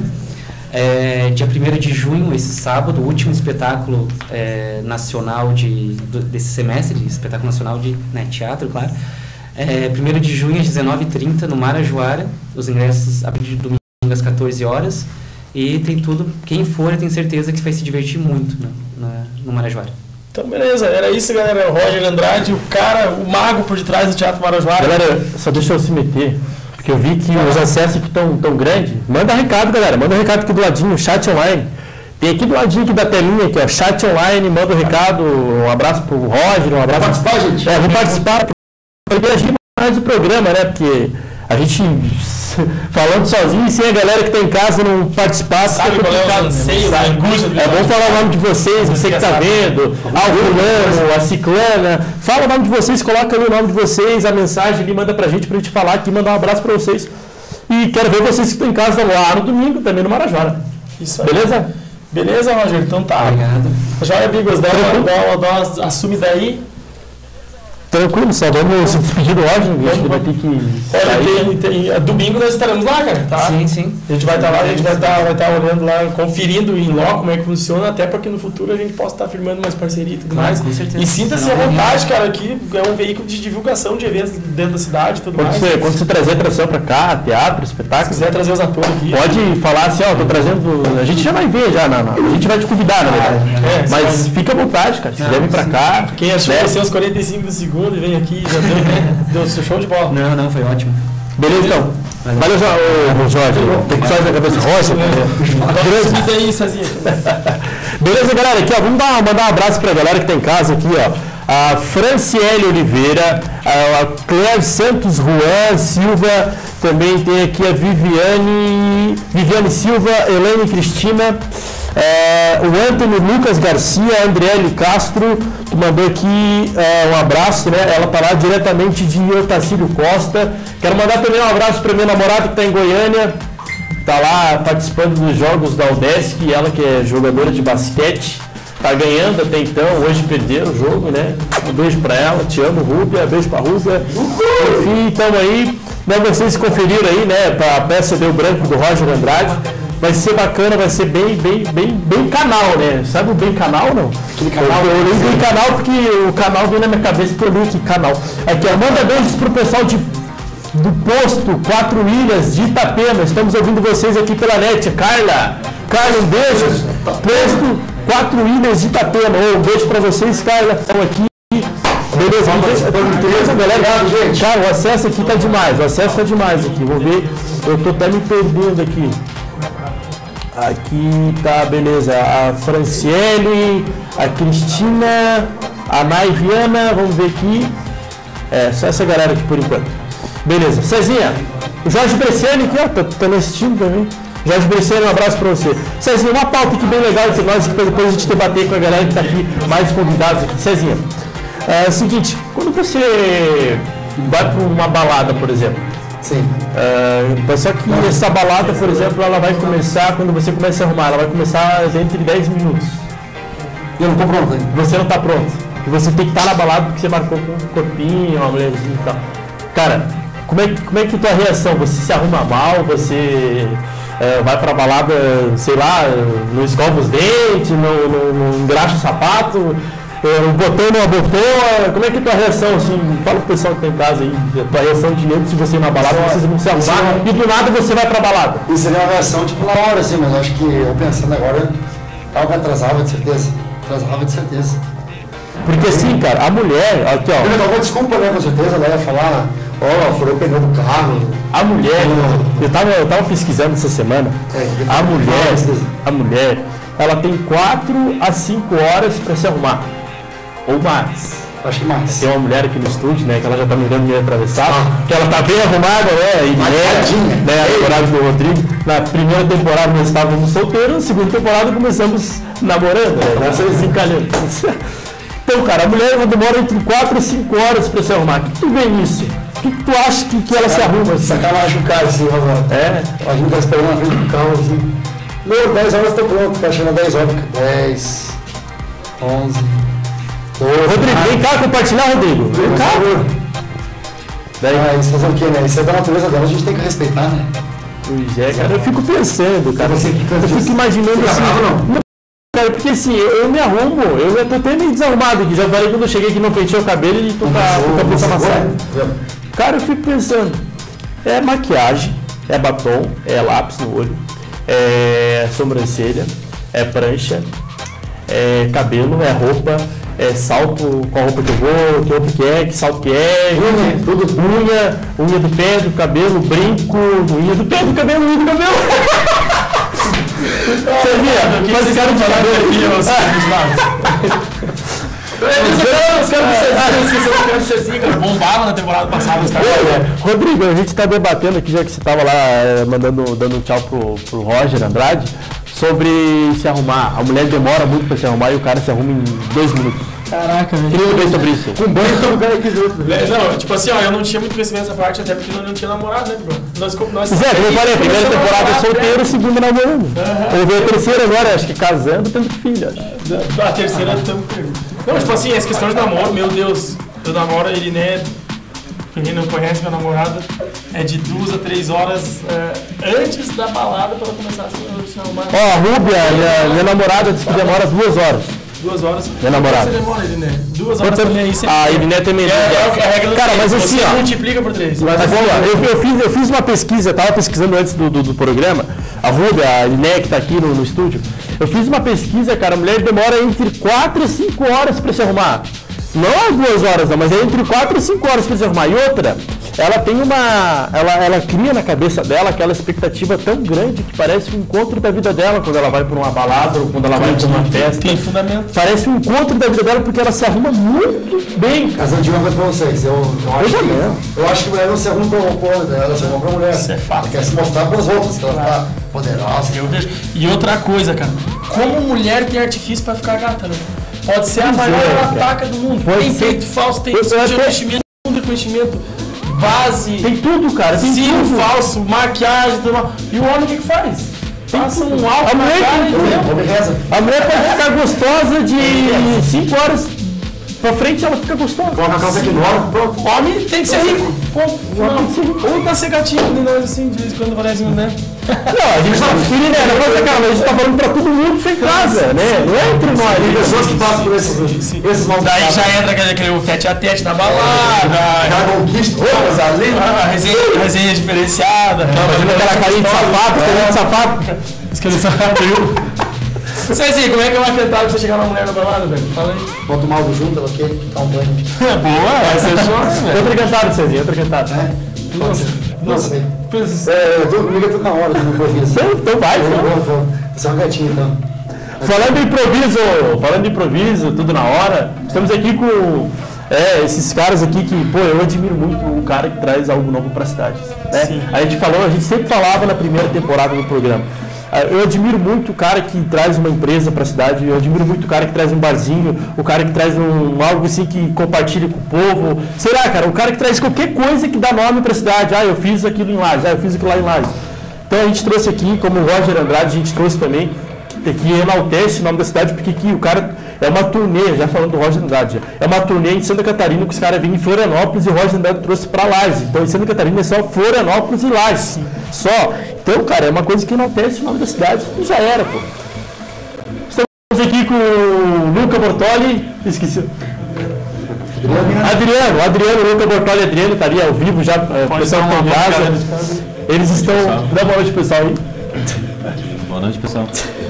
É, dia primeiro de junho, esse sábado, o último espetáculo é, nacional de, do, desse semestre, espetáculo nacional de né, teatro, claro. É, primeiro de junho, às dezenove e trinta, no Marajoara. Os ingressos a partir de domingo às quatorze horas. E tem tudo, quem for, eu tenho certeza que vai se divertir muito né, na, no Marajoara. Então, beleza, era isso, galera. O Roger Andrade, o cara, o mago por detrás do Teatro Marajoara. Galera, só deixa eu se meter, porque eu vi que os acessos aqui estão tão grandes. Manda recado, galera, manda um recado aqui do ladinho, chat online. Tem aqui do ladinho aqui da telinha, aqui, ó, chat online, manda um recado, um abraço pro Roger, um abraço... Vou participar, gente? É, vou participar, para interagir mais do programa, né, porque a gente... falando sozinho e sem a galera que está em casa não participar. Sabe qual é o anseio, a angústia do É bom falar o nome de vocês, você que está vendo, ah, o fulano, a ciclana. Fala o nome de vocês, coloca ali o nome de vocês, a mensagem ali, manda pra gente, pra gente falar aqui, mandar um abraço pra vocês. E quero ver vocês que estão em casa lá no domingo, também no Marajoara. Isso aí. Beleza? Beleza, Roger? Então tá. Obrigado. Joia, Bigos, dá uma, dá uma, dá uma assumida aí. Tranquilo, só vamos se despedir do Roger, acho que vai ter que Olha, tem, tem, domingo nós estaremos lá, cara, tá? Sim, sim. A gente vai estar lá, a gente vai estar, vai estar olhando lá, conferindo em loco como é que funciona, até para que no futuro a gente possa estar firmando mais parceria e tudo Claro, mais. com certeza. E sinta-se à vontade, cara, aqui é um veículo de divulgação de eventos dentro da cidade e tudo Quando mais. você, quando você trazer atração para cá, teatro, espetáculo, Se quiser trazer os atores aqui. pode falar assim, ó, tô trazendo. A gente já vai ver já, na, na, a gente vai te convidar, na verdade. É, Mas sim. fica à vontade, cara. Se quiser vir pra cá. Quem achou né? que ia ser os quarenta e cinco do segundo e vem aqui, já deu, né? Deu show de bola. Não, não, foi ótimo. Beleza, então. Valeu, jo- Jorge. Tem que fazer na cabeça rocha. Beleza aí, Sazinha. Beleza, galera? Aqui, ó, vamos dar, mandar um abraço pra galera que tá em casa aqui, ó. A Franciele Oliveira, a Cléo Santos Juan Silva, também tem aqui a Viviane, Viviane Silva, Elaine Cristina, é, o Antônio Lucas Garcia, a Andriele Castro, que mandou aqui é, um abraço, né? Ela tá lá diretamente de Otacílio Costa. Quero mandar também um abraço para minha namorada que está em Goiânia, tá lá participando dos jogos da UDESC, ela que é jogadora de basquete. Tá ganhando até então, hoje perderam o jogo, né? Um beijo pra ela, te amo, Rúbia, beijo pra Rúbia. Enfim, então aí, né, vocês conferiram aí, né, pra peça Deu Branco do Roger Andrade. Vai ser bacana, vai ser bem, bem, bem, bem canal, né? Sabe o bem canal, não? Aquele canal. Eu, eu olhei bem canal porque o canal veio na minha cabeça que eu li que canal. Aqui, ó, manda beijos pro pessoal de, do posto Quatro Ilhas de Itapema. Estamos ouvindo vocês aqui pela net. Carla, Carla, um beijo. Posto Quatro Ilhas de Itapema. Um beijo pra vocês, Carla. Estão aqui. Beleza, beleza, galera. Cara, o acesso aqui tá demais. O acesso tá demais aqui. Vou ver. Eu tô até me perdendo aqui. Aqui tá, beleza. A Franciele, a Cristina, a Naiviana. Vamos ver aqui. É, só essa galera aqui por enquanto. Beleza. Cezinha, o Jorge Bresciani aqui, ó. Tá, tá assistindo também. Jorge Bresciani, um abraço pra você. Cezinha, uma pauta aqui bem legal entre nós, pra depois a gente debater com a galera que tá aqui, mais convidados aqui. Cezinha, é o seguinte, quando você vai pra uma balada, por exemplo, Sim. é, só que essa balada, por exemplo, ela vai começar, quando você começa a arrumar, ela vai começar entre dez minutos. E eu não tô pronto ainda. Você não tá pronto. E você tem que estar na balada porque você marcou com um corpinho, uma mulherzinha e tal. Cara, como é, como é que é a tua reação? Você se arruma mal? Você... É, vai pra balada, sei lá, não escova os dentes, não, não, não engraxa o sapato, é, o botão não abotoa. Como é que é a tua reação, assim? Fala pro pessoal que tá em casa aí, a tua reação de nego se você ir na balada, você não se arrumar e do nada você vai pra balada. Isso seria uma reação tipo na hora, assim, mas eu acho que eu pensando agora, algo atrasava de certeza. Atrasava de certeza. Porque assim, cara, a mulher, aqui ó. Eu dava desculpa, né, com certeza, ela ia falar, ó, oh, furou o pneu do carro. A mulher, eu tava, eu tava pesquisando essa semana, a mulher, a mulher, ela tem quatro a cinco horas para se arrumar, ou mais. Acho que mais. Tem uma mulher aqui no estúdio, né, que ela já tá mirando meio atravessada, que ela tá bem arrumada, né, e né, né, a temporada do Rodrigo. Na primeira temporada nós estávamos solteiros, na segunda temporada começamos namorando, né, nós estamos encalhando. Então, cara, a mulher demora entre quatro e cinco horas para se arrumar. O que tu vê nisso? O que, que tu acha que, que ela se arruma assim? Sacanagem o cara, assim, agora. É? A gente tá esperando na frente do carro, assim. Meu, dez horas tá pronto, tá chegando dez horas. dez, onze, doze. Rodrigo, vem cá compartilhar, Rodrigo. Vem cá. Daí, mas fazer o quê, né? Isso é da natureza dela, a gente tem que respeitar, né? Pois é, cara, eu fico pensando, cara. Você fica- Eu fico imaginando Fica assim. bravo, não? Não, cara, porque assim, eu, eu me arrumo, eu já tô até meio desarrumado aqui. Já falei quando eu cheguei aqui, não pentei o cabelo e tô com a tô com a cabeça amassada. Cara, eu fico pensando, é maquiagem, é batom, é lápis no olho, é sobrancelha, é prancha, é cabelo, é roupa, é salto, qual roupa que eu vou, que roupa que é, que salto que é, unha, tudo, unha, unha do pé, do cabelo, brinco, unha do pé, do cabelo, unha do cabelo. Você via? Mas cara de cabelo aqui, Os caras esqueceram do Cezinha, cara. Bombava na temporada passada os caras. Olha, Rodrigo, a gente está debatendo aqui, já que você estava lá é, mandando, dando um tchau pro, pro Roger Andrade, sobre se arrumar. A mulher demora muito para se arrumar e o cara se arruma em dois minutos. Caraca, velho. Queria ver sobre isso. Com banho todo lugar aqui junto. Não, tipo assim, ó, eu não tinha muito conhecimento dessa parte, até porque eu não tinha namorado, né, bro? Nós, como nós. Zé, como eu falei, a primeira temporada é solteiro, a segunda namorando. Uhum. Eu vi a terceira agora, acho que casando, tendo filho, acho. A terceira estamos Não, tipo assim, essa questão de namoro, meu Deus, eu namoro ele, né? Pra quem não conhece meu namorado, é de duas a três horas é, antes da balada pra ela começar a se arrumar. Ó, a Rúbia, minha, minha namorada, disse que demora duas horas. Duas horas. Minha namorada. Você demora, Iriné? Duas horas também aí você. A Iriné também. É, é a regra do Cara, mas tempo, assim, você ó. multiplica por três. Mas assim, ó, eu, eu, fiz, eu fiz uma pesquisa, estava pesquisando antes do, do, do programa, a Rúbia, a Iriné que está aqui no, no estúdio, eu fiz uma pesquisa, cara, a mulher demora entre quatro e cinco horas para se arrumar. Não é duas horas, não, mas é entre quatro e cinco horas para se arrumar. E outra, ela tem uma, ela, ela cria na cabeça dela aquela expectativa tão grande que parece um encontro da vida dela quando ela vai para uma balada ou quando ela vai para uma festa. Tem fundamento. Parece um encontro da vida dela porque ela se arruma muito bem. Mas eu digo uma coisa pra vocês, eu, eu, acho, já que, mesmo. eu acho que mulher não se arruma pra um povo, ela se arruma pra mulher. Isso é fato. Ela quer se mostrar pras outras, que ela tá poderosa. Eu vejo. E outra coisa, cara, como mulher tem artifício pra ficar gata, né? Pode ser a Pois maior é, ataca do mundo. Pode Tem ser. peito falso, tem Pois é, de tem- reconhecimento, fundo de reconhecimento, base, Tem tudo, cara, tem cílio tudo. falso, maquiagem, tudo mais. E o homem o que, que faz? Passa um álcool A na mulher cara tem e tudo. deu. Homem reza. A mulher pode ficar gostosa de cinco horas pra frente, ela fica gostosa. Coloca a calça aqui no ar, pronto. Homem tem que ser rico. Ponto. Não. Ou dá ser gatinho de nós assim, de vez em quando parece, né? Não, a gente tá, filho, né, não pode cara, a gente tá falando pra todo mundo sem casa, né? Não é entre nós. Tem pessoas que passam por esses, esses maus Daí tratos. já entra aquele, aquele tete a tete na balada, Já conquista todas ali. a resenha, resenha diferenciada. Imagina aquela carinha de sapato, carinha de sapato. Esqueci sapato. Cezinha, como é que é uma cantada pra você chegar na mulher na balada, velho? Fala aí. Bota o maldo junto, ela quer ficar um banho. É boa, essa é show, Outra cantada, Cezinha, outra cantada. É? Nossa, nossa, velho. velho. É, eu tô comigo, eu tô na hora, não vou isso. Então, então vai, Eu então. vou, vou. Você é uma gatinha, então. Falando em improviso, falando em improviso, tudo na hora, estamos aqui com é, esses caras aqui que, pô, eu admiro muito o cara que traz algo novo para a cidade. Né? A gente falou, a gente sempre falava na primeira temporada do programa. Eu admiro muito o cara que traz uma empresa para a cidade, eu admiro muito o cara que traz um barzinho, o cara que traz um, algo assim que compartilha com o povo. Sei lá, cara, o cara que traz qualquer coisa que dá nome para a cidade. Ah, eu fiz aquilo em Lages, ah, eu fiz aquilo lá em Lages. Então a gente trouxe aqui, como o Roger Andrade, a gente trouxe também, que enaltece o nome da cidade, porque aqui o cara é uma turnê, já falando do Roger Andrade, é uma turnê em Santa Catarina que os caras vêm em Florianópolis e o Roger Andrade trouxe para Lages. Então em Santa Catarina é só Florianópolis e Lages. Só. Então, cara, é uma coisa que enaltece o nome da cidade e já era, pô. Estamos aqui com o Luca Bortoli, esqueci. Adriano, Adriano, Luca Bortoli e Adriano, tá ali ao vivo já, o pessoal que tá em casa. Eles estão. Dá boa noite, pessoal aí. Boa noite, pessoal.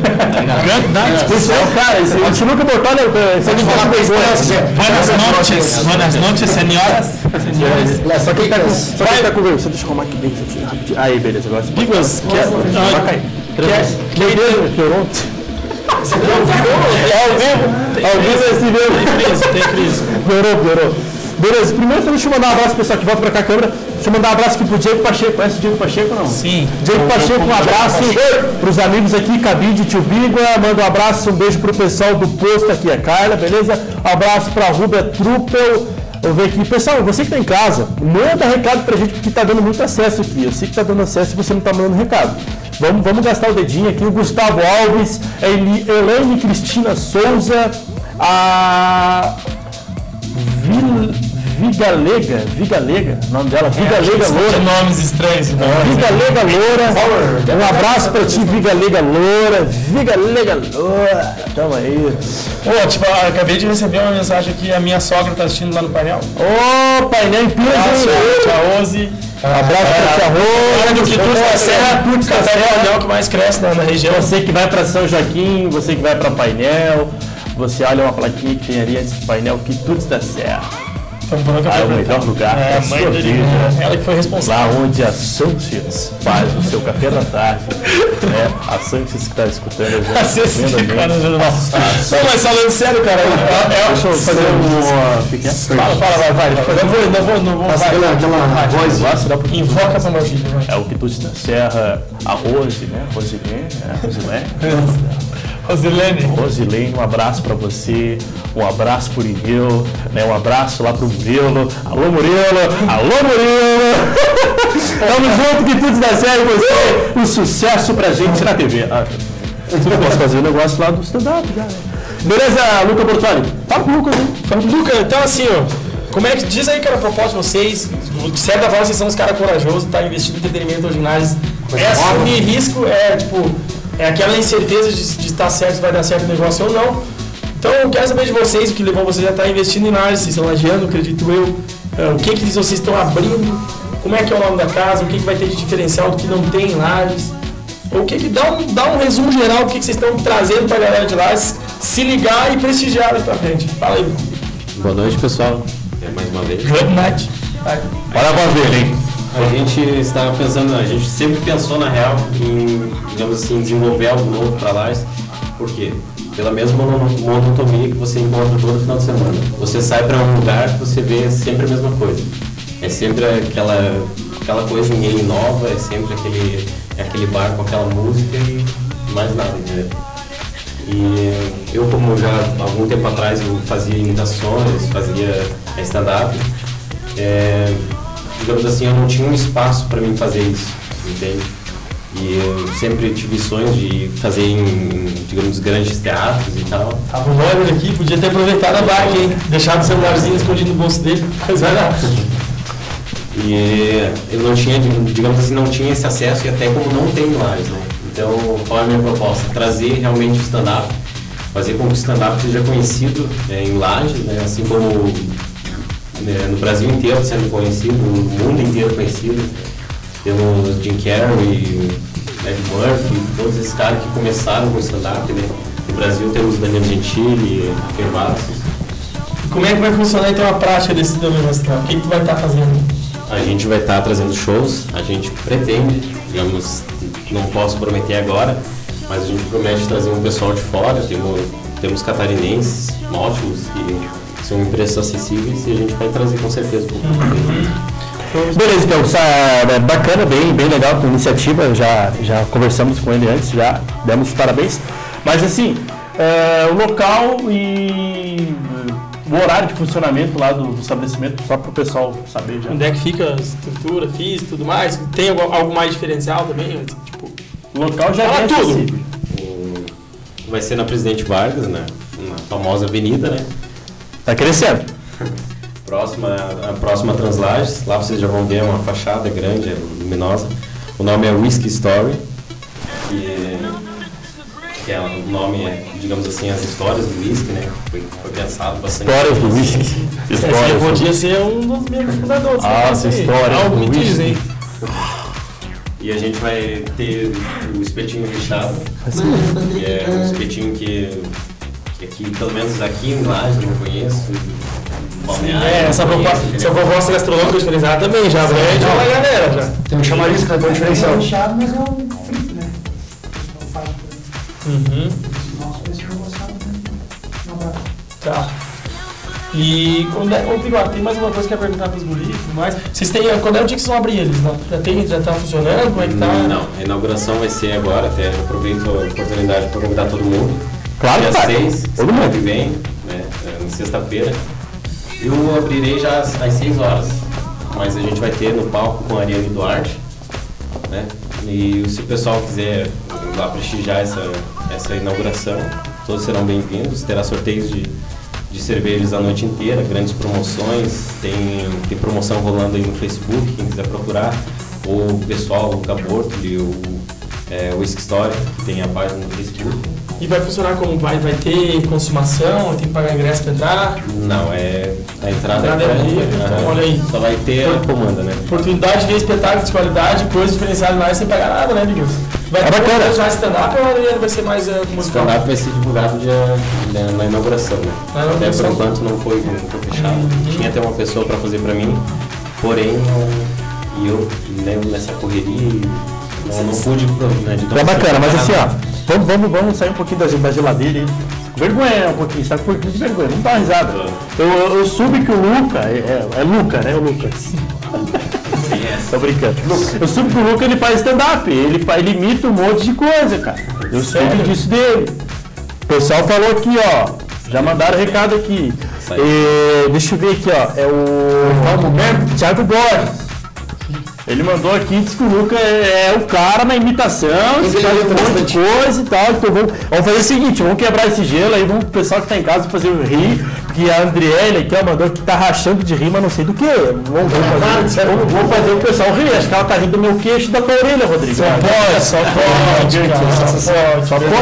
Esse é o cara, esse, esse Luca Bortoli, esse aqui fala vergonha. Buenas noches, buenas noches, senhoras. É, só quem tá com. Só que tá com vergonha. Só deixa eu arrumar aqui bem, só tirar rapidinho. Aí, beleza, agora. Bigos, que Vai cair. Meu Deus, piorou. É ao vivo, ao vivo esse mesmo. crise, tem crise. Piorou, piorou. Beleza, primeiro deixa eu mandar um abraço pro pessoal que volta pra cá a câmera. Deixa eu mandar um abraço aqui pro Diego Pacheco. Conhece o Diego Pacheco ou não? Sim. Diego Pacheco, um abraço pros amigos aqui, Cabide, Tio Bigua. Manda um abraço, um beijo pro pessoal do posto aqui, a Carla, beleza? Um abraço pra Rubia Truppel. Vou ver aqui. Pessoal, você que tá em casa, manda recado pra gente, porque tá dando muito acesso aqui. Eu sei que tá dando acesso e você não tá mandando recado. Vamos, vamos gastar o dedinho aqui. O Gustavo Alves, a Eli- Elaine Cristina Souza, a Vil- Vigalega, Vigalega, o nome dela, Vigalega Loura. Nomes estranhos. Vigalega Loura, um abraço pra ti, Vigalega Loura, Vigalega Loura, tamo aí. Pô, tipo, eu acabei de receber uma mensagem aqui, a minha sogra tá assistindo lá no painel. Ô, painel em peso, Abraço, hein? tia Rose. Abraço pra tia Rose. Olha do Quitutes da Serra, Quitutes da café de Serra. painel que mais cresce na, na região. Você que vai pra São Joaquim, você que vai pra Painel, você olha uma plaquinha que tem ali antes do painel, Quitutes da Serra. Estamos falando que Ah, é o eu melhor lugar É, pra a mãe sua dele, vida. ela que foi responsável. Lá onde a Sanches faz o seu café da tarde, né? A Sanches que está escutando a gente, Assim, esse vendo a gente. cara, não, Nossa, não, mas falando sério, cara, é, é, deixa eu fazer um... pequeno. fala, fala, vai, vai. Não vou, não vou, não vou. Passa Vai. aquela, aquela voz. Vai, será porque Invoca pra Margília, vai. é o Quitutes da Serra, a Rose, né? Rosilene, né? Rosilene. Rosilene. Rosilene, um abraço pra você, um abraço pro Irineu, né? Um abraço lá pro Murilo. Alô, Murilo! Alô, Murilo! Tamo junto, Quitutes da Serra, e você, um sucesso pra gente na T V. Ah, eu posso fazer um negócio lá do stand-up já, né? Beleza, Luca Bortoli? Fala com o Lucas, hein? Fala, Luca, então assim, ó, como é que diz aí, cara, a proposta de vocês? De certa forma, vocês são os caras corajosos, tá investindo em entretenimento hoje em Lages. É assumir risco, é tipo, é aquela incerteza de, de estar certo, se vai dar certo o negócio ou não. Então, eu quero saber de vocês, o que levou vocês a estar investindo em Lages, vocês estão lajeando, acredito eu. É, o que que vocês estão abrindo, como é que é o nome da casa, o que que vai ter de diferencial do que não tem em Lages. O que que dá um, dá um resumo geral do que que vocês estão trazendo para a galera de Lages se ligar e prestigiar daqui pra frente. Fala aí. Boa noite, pessoal. É mais uma vez. Good night. Bora pra ver, hein? A gente estava pensando, a gente sempre pensou na real em, digamos assim, desenvolver algo novo para Lages. Por quê? Pela mesma monotonia que você encontra todo final de semana. Você sai para um lugar que você vê sempre a mesma coisa. É sempre aquela, aquela coisa, ninguém inova, é sempre aquele, aquele bar com aquela música e mais nada, entendeu? E eu, como já há algum tempo atrás eu fazia imitações, fazia stand-up, é, digamos assim, eu não tinha um espaço para mim fazer isso, entende? E eu sempre tive sonhos de fazer em, digamos, grandes teatros e tal. Tava o Roger aqui, podia ter aproveitado a bike, hein? Deixado o celularzinho escondido no bolso dele, mas vai lá. E eu não tinha, digamos assim, não tinha esse acesso e até como não tem mais, né? Então, qual é a minha proposta? Trazer realmente o stand-up, fazer com que o stand-up seja conhecido é, em Lages, né? Assim como né, no Brasil inteiro sendo conhecido, no mundo inteiro conhecido. Temos Jim Carrey, Ed Murphy, todos esses caras que começaram com o stand-up, né? No Brasil temos Daniel Gentili, Fervazzi. Como é que vai funcionar então a prática desse demonstração? O que, que tu vai estar fazendo? A gente vai estar trazendo shows, a gente pretende, digamos, não posso prometer agora, mas a gente promete trazer um pessoal de fora, temos, temos catarinenses ótimos que são preços acessíveis e a gente vai trazer com certeza um pouco. Uhum. Beleza, então, é bacana, bem, bem legal a iniciativa, já, já conversamos com ele antes, já demos parabéns, mas assim, é, o local e o horário de funcionamento lá do, do estabelecimento, só para o pessoal saber já. Onde é que fica a estrutura física e tudo mais? Tem algo, algo mais diferencial também? Tipo, o local já fala é tudo. acessível. Vai ser na Presidente Vargas, né? Na famosa avenida, né? Tá crescendo. Próxima, a próxima Translages, lá vocês já vão ver uma fachada grande, é luminosa. O nome é Whiskey Story, que, que é, o nome é, digamos assim, as histórias do whisky, né? Foi, foi pensado bastante. Histórias do whisky. Histórias. Esse podia ser um dos membros fundadores. Ah, essa história. Algo me diz, hein? E a gente vai ter o espetinho recheado, que é um espetinho que, que aqui, pelo menos aqui em Lages, eu não conheço. É, essa proposta, essa proposta gastronômica diferenciada também já vende uma galera já. Tem um chamariz que é bom diferencial. É fechado, mas é um frito, né? O pessoal faz. Uhum. Nosso preço não gostava, não dá. Tá. E quando é, ô, Bigode, tem mais uma coisa que eu ia perguntar para os guris e tudo mais. Vocês têm, quando é o dia que vocês vão abrir eles? Não? Já tem, já tá funcionando? Como é que tá? Não, a inauguração vai ser agora, até aproveito a oportunidade para convidar todo mundo. Claro que dia vai. seis, Todo semana mundo. que vem, né, na sexta-feira. Eu abrirei já às, às seis horas, mas a gente vai ter no palco com a Ariane Duarte, né? E se o pessoal quiser ir lá prestigiar essa, essa inauguração, todos serão bem-vindos. Terá sorteios de, de cervejas a noite inteira, grandes promoções, tem, tem promoção rolando aí no Facebook, quem quiser procurar, ou o pessoal, o Gabortoli, o é, Whiskey Story, que tem a página no Facebook. E vai funcionar como? Vai, vai ter consumação? Tem que pagar ingresso para entrar? Não, é a entrada, Entrada é livre, então olha aí. Só vai ter a comanda, né? Oportunidade de ver espetáculo de qualidade, coisa diferenciada mais sem pagar nada, né, Bigos? Vai É ter bacana. já stand-up ou vai ser mais uh, O musical? stand-up vai ser divulgado dia, dia, na inauguração, né? Na Até por inauguração. enquanto não foi, não foi fechado. Uhum. Tinha até uma pessoa para fazer para mim, porém não, e eu né, nessa correria não, não pude. Né, de É bacana, mas assim, ó, vamos, vamos, vamos sair um pouquinho da, da geladeira aí. Vergonha um pouquinho, está com um pouquinho de vergonha, não dá uma risada. Eu, eu, eu soube que o Luca, é, é, é Luca, né? O Lucas. Tô brincando. Eu soube que o Luca ele faz stand-up, ele, fa- ele imita um monte de coisa, cara. Eu soube disso dele. O pessoal falou aqui, ó. Já mandaram recado aqui. E, deixa eu ver aqui, ó. É o. Como mesmo? Thiago Borges. Ele mandou aqui, disse que o Luca é, é o cara na imitação, Ele faz é um monte de bastante. coisa e tal. Então vamos, vamos fazer o seguinte, vamos quebrar esse gelo aí, vamos o pessoal que tá em casa fazer o rir, que a Andriele aqui, ó, mandou que tá rachando de rir, mas não sei do que. Vamos, vamos, fazer, vamos, vamos fazer o pessoal rir. Acho que ela tá rindo do meu queixo e da tua orelha, Rodrigo. Só pode, só pode, cara, só pode,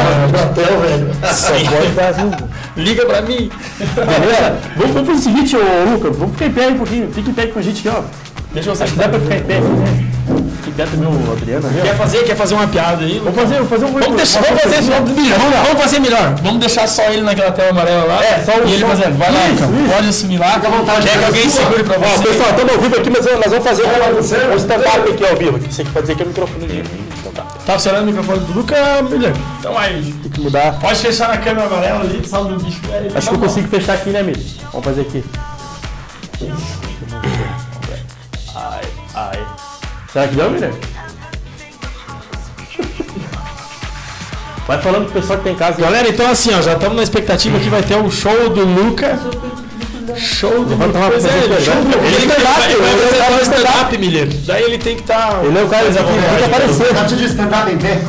só pode, só pode dar rindo. Liga pra mim! Beleza? Vamos, vamos fazer o seguinte, ô Lucas, vamos ficar em pé aí um pouquinho, fica em pé com a gente aqui, ó. Deixa eu Acho que dá pra ficar em pé aqui, né? Fica quer também o Adriano? Né? Quer fazer, quer fazer uma piada aí? Vamos fazer, vamos fazer um Vamos, deixar, vamos fazer isso, vamos, vamos fazer melhor. Vamos deixar só ele naquela tela amarela lá. É, só o e ele som. fazendo. Vai lá, Isso, cara. isso. Pode assumir lá. Fica à vontade. Quer que alguém segure pra Ó, você? pessoal, estamos ao vivo aqui, mas nós vamos fazer um stand-up aqui ao vivo. Você que pode dizer que é o microfone dele. Tá funcionando o microfone do Luca, Miller? Então aí. Tem que mudar. Pode fechar na câmera amarela ali, salve do bicho. É, Acho que eu consigo fechar aqui, né, Miller? Vamos fazer aqui. Ai, ai. Será que deu, Miller? Vai falando pro pessoal que tem em casa. Galera, então assim, ó, já estamos na expectativa que vai ter o show do Luca. Show do Luca. Pois é, show do Luca. Ele vai fazer stand-up, Miller. Daí ele tem que estar... Ele é o cara que tem que aparecer. Dá pra te stand-up em pé?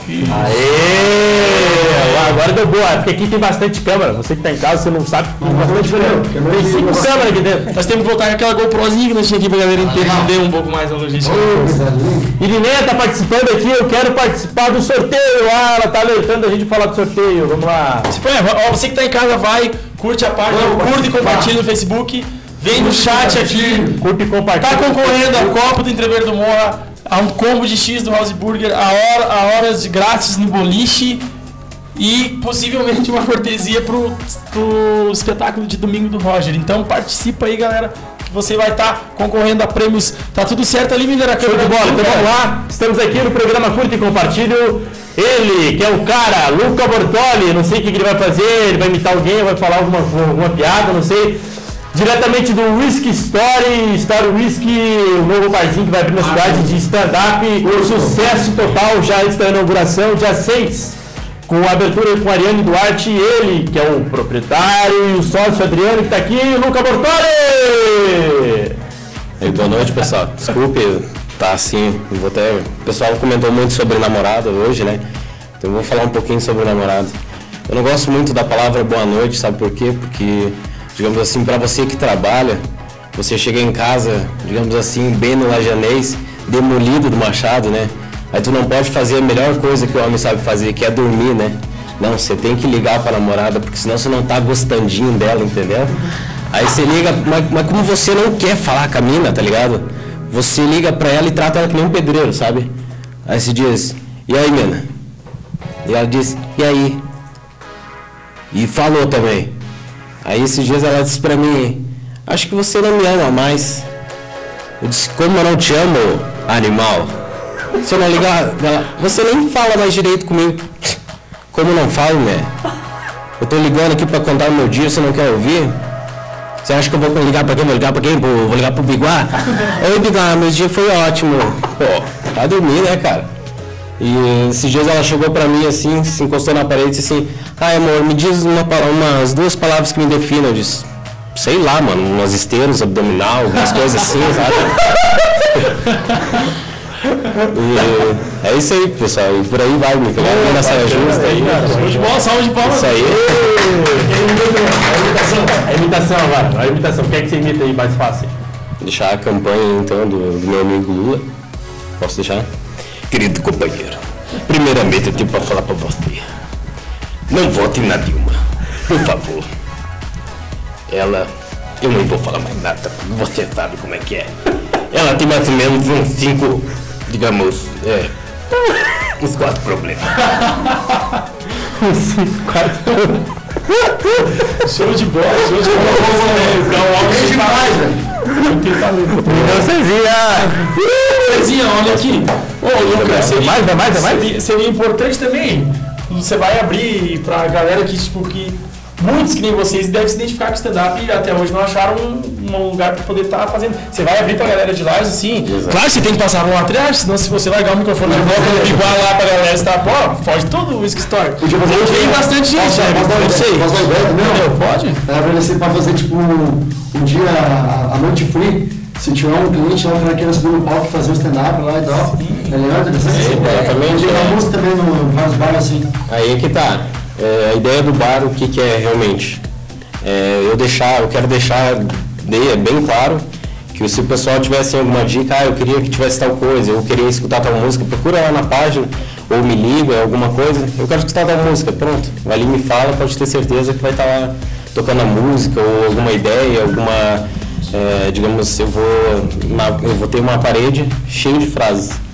Aê! Agora deu boa, porque aqui tem bastante câmera. Você que tá em casa, você não sabe. Tem bastante câmera. Tem cinco câmeras aqui dentro. Nós temos que voltar com aquela GoProzinha que nós tínhamos aqui pra galera entender um pouco mais a logística. Irineia tá participando aqui, eu quero participar do sorteio. Ah, ela tá alertando a gente falar do sorteio. Vamos lá. Ó, você que tá em casa, vai, curte a página, curte e compartilha no Facebook. Vem no chat aqui. Curte e compartilha. Tá concorrendo a Copa do Entrever do Morra, a um combo de X do House Burger, a, hora, a horas de grátis no boliche e possivelmente uma cortesia pro, pro espetáculo de domingo do Roger. Então participa aí, galera, que você vai estar tá concorrendo a prêmios. Tá tudo certo ali, Miller? Show de bola, então vamos lá. Estamos aqui no programa Curta e Compartilho. Ele, que é o cara, Luca Bortoli, não sei o que ele vai fazer, ele vai imitar alguém, vai falar alguma, alguma piada, não sei. Diretamente do Whisky Story, Story Whisky, o novo barzinho que vai abrir na cidade de stand-up, sucesso total, já está na inauguração, dia seis, com a abertura com Ariane Duarte, ele, que é o proprietário, e o sócio Adriano, que está aqui, Luca Bortoli! E boa noite, pessoal. Desculpe, tá assim, vou até... o pessoal comentou muito sobre namorado hoje, né? Então eu vou falar um pouquinho sobre o namorado. Eu não gosto muito da palavra boa noite, sabe por quê? Porque... digamos assim, para você que trabalha, você chega em casa, digamos assim, bem no lajanês, demolido do machado, né? Aí tu não pode fazer a melhor coisa que o homem sabe fazer, que é dormir, né? Não, você tem que ligar para a namorada, porque senão você não tá gostandinho dela, entendeu? Aí você liga, mas, mas como você não quer falar com a mina, tá ligado? Você liga para ela e trata ela que nem um pedreiro, sabe? Aí você diz, e aí, mina? E ela diz, e aí? E falou também. Aí esses dias ela disse pra mim, acho que você não me ama mais. Eu disse, como eu não te amo, animal? Se eu não ligar, ela, você nem fala mais direito comigo. Como não falo, né? Eu tô ligando aqui pra contar o meu dia, você não quer ouvir? Você acha que eu vou ligar pra quem? Vou ligar pra quem? Vou ligar pro Biguá? Oi, Biguá, meu dia foi ótimo. Pô, vai dormir, né, cara? E esses dias ela chegou pra mim assim, se encostou na parede e disse assim, ai amor, me diz uma, umas duas palavras que me definem. Eu disse, sei lá, mano, umas esteiras, abdominal, algumas coisas assim, sabe? E é isso aí, pessoal, e por aí vai, me pegar na saia justa aí. Show de bola, salve de palmas. Isso aí. A imitação, a imitação agora, a imitação, quem é que você imita aí mais fácil? Deixar a campanha então do, do meu amigo Lula, posso deixar? Querido companheiro, primeiramente eu tenho para falar para você, não vote na Dilma, por favor. Ela, eu nem vou falar mais nada, você sabe como é que é. Ela tem mais ou menos uns cinco, digamos, é, uns quatro problemas. Uns cinco, quatro problemas. Show de bola, show de bola. É demais, velho. Cezinha, olha aqui. Ô, Lucas, seria, mais, vai mais, vai mais? Seria, seria importante também. Você vai abrir pra galera que, tipo, que muitos que nem vocês devem se identificar com stand-up e até hoje não acharam um, um lugar pra poder estar tá fazendo. Você vai abrir pra galera de lá, assim. Exato. Claro, você tem que passar por uma triagem, senão se você largar o microfone na boca igual lá pra galera estar, pô, foge tudo o Whisky Story. Tem bastante gente, né? Eu sei. Posso dar ideia também? Pode? Era pra você pra fazer tipo um, um dia a noite free. Se tiver um cliente lá para aquele segundo palco fazer o stand-up lá e tal, é legal, interessante. É, exatamente. Tem uma música também no vários bares assim. Aí que tá. É, a ideia do bar, o que, que é realmente? É, eu deixar, eu quero deixar bem claro que se o pessoal tivesse alguma dica, ah, eu queria que tivesse tal coisa, eu queria escutar tal música, procura lá na página, ou me liga, alguma coisa, eu quero escutar tal música, pronto. Ali me fala, pode ter certeza que vai estar lá tocando a música, ou alguma ideia, alguma... É, digamos, eu vou, uma, eu vou ter uma parede cheia de frases.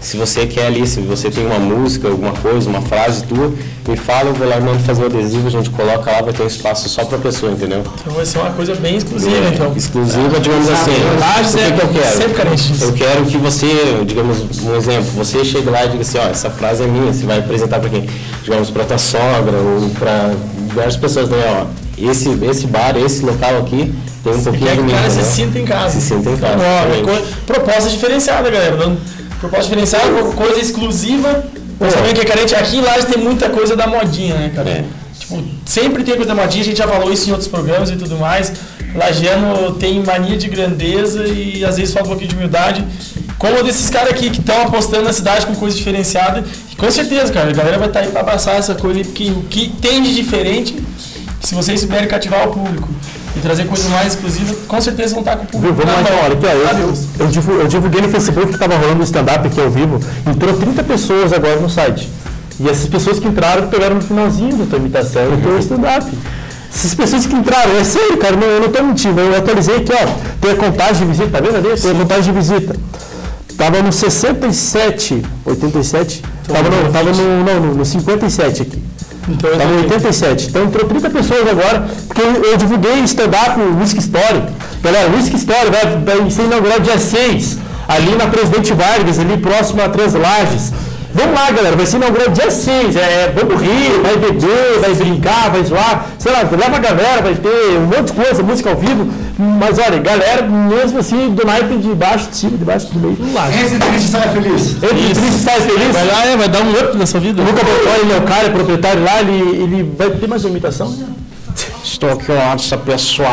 Se você quer ali, se você tem uma música, alguma coisa, uma frase tua, me fala, eu vou lá e mando fazer o adesivo, a gente coloca lá, vai ter um espaço só pra pessoa, entendeu? Então vai ser uma coisa bem exclusiva, É, então. Exclusiva, digamos assim. Lages O que é que eu quero? sempre carente disso. Eu quero que você, digamos, um exemplo, você chegue lá e diga assim, ó, essa frase é minha, você vai apresentar pra quem? Digamos, pra tua sogra ou pra diversas pessoas, né, ó, esse, esse bar, esse local aqui, tem um pouquinho Quer de que mim, o cara se entendeu? sinta em casa. Se sinta em casa, Então, ó, exatamente. co- proposta diferenciada, galera. Dando proposta diferenciada, coisa exclusiva. Nós sabemos que é carente. Aqui em Lages tem muita coisa da modinha, né, cara? É. Tipo, sempre tem coisa da modinha, a gente já falou isso em outros programas e tudo mais. Lagiano tem mania de grandeza e às vezes falta um pouquinho de humildade. Como desses caras aqui que estão apostando na cidade com coisa diferenciada. E com certeza, cara, a galera vai estar aí para abraçar essa coisa aí, porque o que tem de diferente, se vocês souberem cativar o público e trazer coisas mais exclusivas, com certeza vão estar com o Viu? público. Vamos lá na então, mão. olha aqui, ó, Tá, eu, Deus. eu, divu- eu divulguei no Facebook que estava rolando o stand-up aqui ao vivo, entrou trinta pessoas agora no site. E essas pessoas que entraram pegaram no finalzinho da tua imitação do teu stand-up. Essas pessoas que entraram, é sério, cara, não, eu não estou mentindo, eu atualizei aqui, ó, tem a contagem de visita, tá vendo ali? Tem a contagem de visita. Tava no sessenta e sete, oitenta e sete, tava no, tava no, não, no, no cinquenta e sete aqui. Então, eu Estava em tô- oitenta e sete. Então entrou trinta pessoas agora, porque eu, eu divulguei stand-up, o Whisky Story. Galera, o Whisky Story vai, vai ser inaugurado dia seis, ali na Presidente Vargas, ali próximo a Três Lages. Vamos lá, galera, vai ser inaugurado dia seis. É, vamos rir, vai beber, vai brincar, vai zoar. Sei lá, leva a galera, vai ter um monte de coisa, música ao vivo. Mas olha, galera, mesmo assim, do naipe de baixo, de cima, de baixo, do meio. Esse triste sai feliz. Entre triste sai feliz. Vai lá, é, vai dar um up na sua vida. O Luca Botói, meu cara, é proprietário lá, ele, ele vai ter mais uma imitação? Né? Estou aqui ao lado dessa pessoa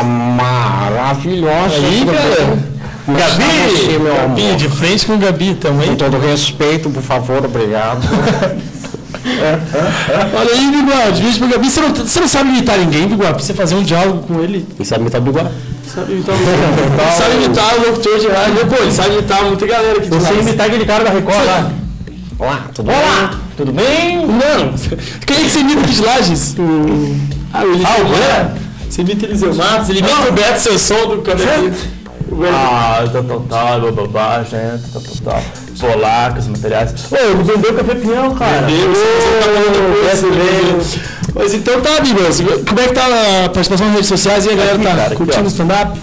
maravilhosa. Aí, Tudo galera. bem? Como está você, meu amor? Gabi, de frente com o Gabi também. Com todo respeito, por favor, obrigado. Olha aí, Biguá, de vez pro Gabi. Você não, você não sabe imitar ninguém, Biguá? Pra você fazer um diálogo com ele. Quem sabe imitar o Biguá? Sabe imitar, ele sabe imitar o locutor de rádio. Pô, ele sabe imitar muita galera aqui. Você imitar aquele cara da Record lá. Olá, tudo Olá, tudo bem? Não. Quem é que você imita aqui de Lages? Ah, o Eliseu Ah, o Matos. Beto? Você imita Eliseu Matos, ele imita o Beto, seu som do cabelo. Ah, tal, tal, tal, bababá, gente, tal, tal, tal. Polacos, materiais. Ô, ele vendeu café pinhão, cara. Vendeu, Ô, você tá falando depois, brasileiro. Mas então tá, amigos. Como é que tá a participação nas redes sociais e a galera Aqui, tá cara, aqui, curtindo ó. o stand-up?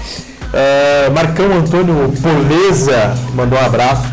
É, Marcão Antônio Poleza mandou um abraço.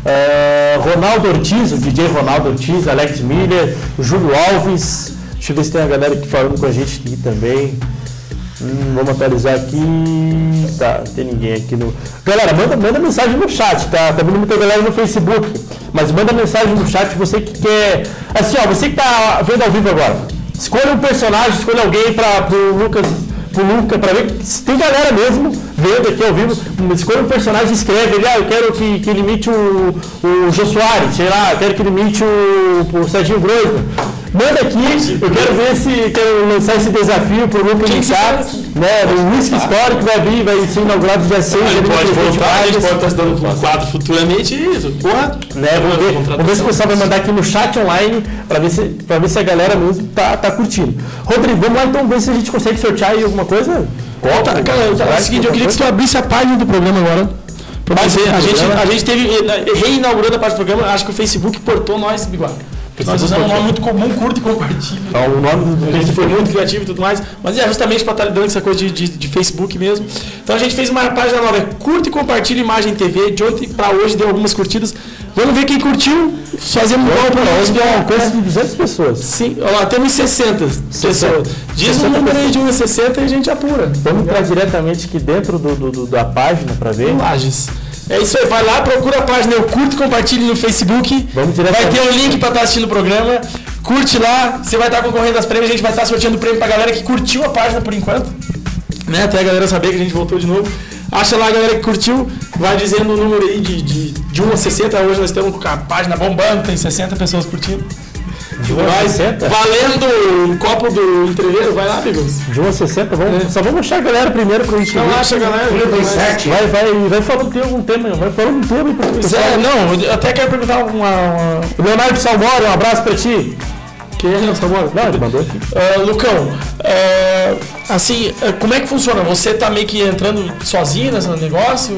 É, Ronaldo Ortiz, o D J Ronaldo Ortiz, Alex Miller, Júlio Alves. Deixa eu ver se tem a galera aqui falando com a gente aqui também. Hum, vamos atualizar aqui. Tá, não tem ninguém aqui no. Galera, manda, manda mensagem no chat, tá? Tá vindo muita galera no Facebook. Mas manda mensagem no chat, você que quer. Assim, ó, você que tá vendo ao vivo agora. Escolha um personagem, escolha alguém para pro Lucas. Pro Lucas, pra ver se tem galera mesmo vendo aqui ao vivo. Escolha um personagem, escreve ele, ah, eu quero que, que ele imite o, o Jô Soares, sei lá, eu quero que ele imite o, o Serginho Groisman. Manda aqui, eu quero ver se quero lançar esse desafio pro Lucas imitar, né? O Whisky Story que vai vir, vai ser inaugurado dia seis. A gente ali no pode Presidente voltar, a gente Vargas. pode estar dando um quadro futuramente isso. Porra, Né, vamos, ver, vamos ver se o pessoal vai mandar aqui no chat online para ver, se, pra ver se a galera mesmo tá, tá curtindo. Rodrigo, vamos lá então ver se a gente consegue sortear aí alguma coisa. Volta, cara, é o seguinte, eu queria que tu abrisse a página do programa agora. Pra Página você, do a, gente, programa. a gente teve, eh, reinaugurando a parte do programa, acho que o Facebook portou nós, Biguá. Nós usamos um nome muito comum, curto e compartilha. Então, o nome do A gente foi muito criativo e tudo mais, mas é justamente para estar lidando com essa coisa de, de, de Facebook mesmo. Então a gente fez uma página nova, é curta e compartilha Imagem T V, de ontem para hoje deu algumas curtidas. Vamos ver quem curtiu, fazemos igual para nós. é uma coisa de duzentas pessoas. Sim, olha lá, temos sessenta pessoas. Diz um número aí de um a sessenta e a gente apura. Vamos entrar diretamente aqui dentro do, do- do- da página para ver. Lages. É isso aí, vai lá, procura a página, eu curto e compartilhe no Facebook. Vamos Vai diretamente. ter um link para estar assistindo o programa. Curte lá, você vai estar concorrendo às prêmios, a gente vai estar sorteando prêmio pra galera que curtiu a página por enquanto. Né? Até a galera saber que a gente voltou de novo. Acha lá a galera que curtiu, vai dizendo o número aí de, de, de um a sessenta. Hoje nós estamos com a página bombando, tem sessenta pessoas curtindo. De um a sessenta? Valendo o copo do entreveiro, vai lá, amigos. De um a sessenta, vamos, só vamos achar a galera primeiro pra gente Então ver. acha, galera. Vai, vai, vai falando, tem algum tema, vai falando um tema aí pra Pois pessoal. é, não, eu até quero perguntar uma. uma... O Leonardo Salmora, um abraço pra ti. Quem é, Salmora? Não, ele mandou aqui. Ah, Lucão, é, assim, é, como é que funciona? Você tá meio que entrando sozinho nesse negócio?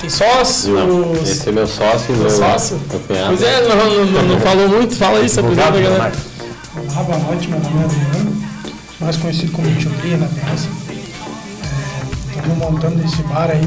Tem sócio? Não, esse é meu sócio. Meu Meu sócio? Meu cunhado. Pois é, não, não, não, não falou muito, fala isso, apresenta, galera. Olá, boa noite, meu nome é Adriano, mais conhecido como Tio Cria na praça. Estamos montando esse bar aí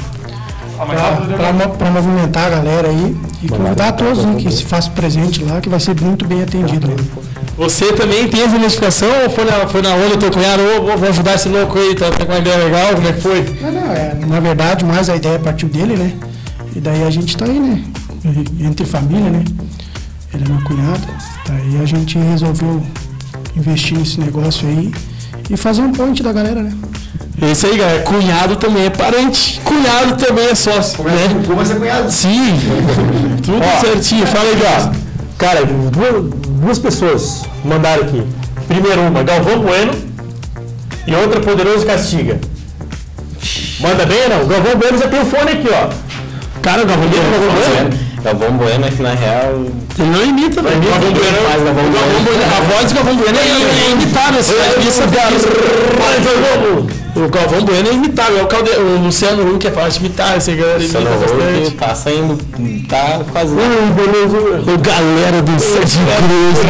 para movimentar a galera aí e convidar todos, né, que se façam presente lá, que vai ser muito bem atendido. Né? Você também tem essa identificação ou foi na, foi na onda do teu cunhado? Ô, vou, vou ajudar esse louco aí, tá com uma ideia legal, como é que foi? Não, não, é, na verdade, mais a ideia partiu dele, né? E daí a gente tá aí, né? Entre família, né? Ele é meu cunhado, daí a gente resolveu investir nesse negócio aí e fazer um ponte da galera, né? Esse aí, galera, cunhado também é parente, cunhado também é sócio. Começa né? com cu, mas é cunhado. Sim, tudo Ó, certinho. Fala aí, ó. Cara, duas, duas pessoas mandaram aqui. Primeiro uma, Galvão Bueno, e outra Poderoso Castiga. Manda bem ou não? O Galvão Bueno já tem o fone aqui, ó. Cara, o Galvão Bueno, Galvão Bueno. Galvão Bueno é que na real. Ele não imita, velho. O Galvão Bueno, faz Galvão o Galvão Bueno, a voz do Galvão Bueno é imitável. Você faz isso, o Galvão Bueno é imitável. É o, Calde... o Luciano Huck é fácil de imitar, esse galera imita bastante. Tá saindo. Tá fazendo. O galera do Sete Cruz.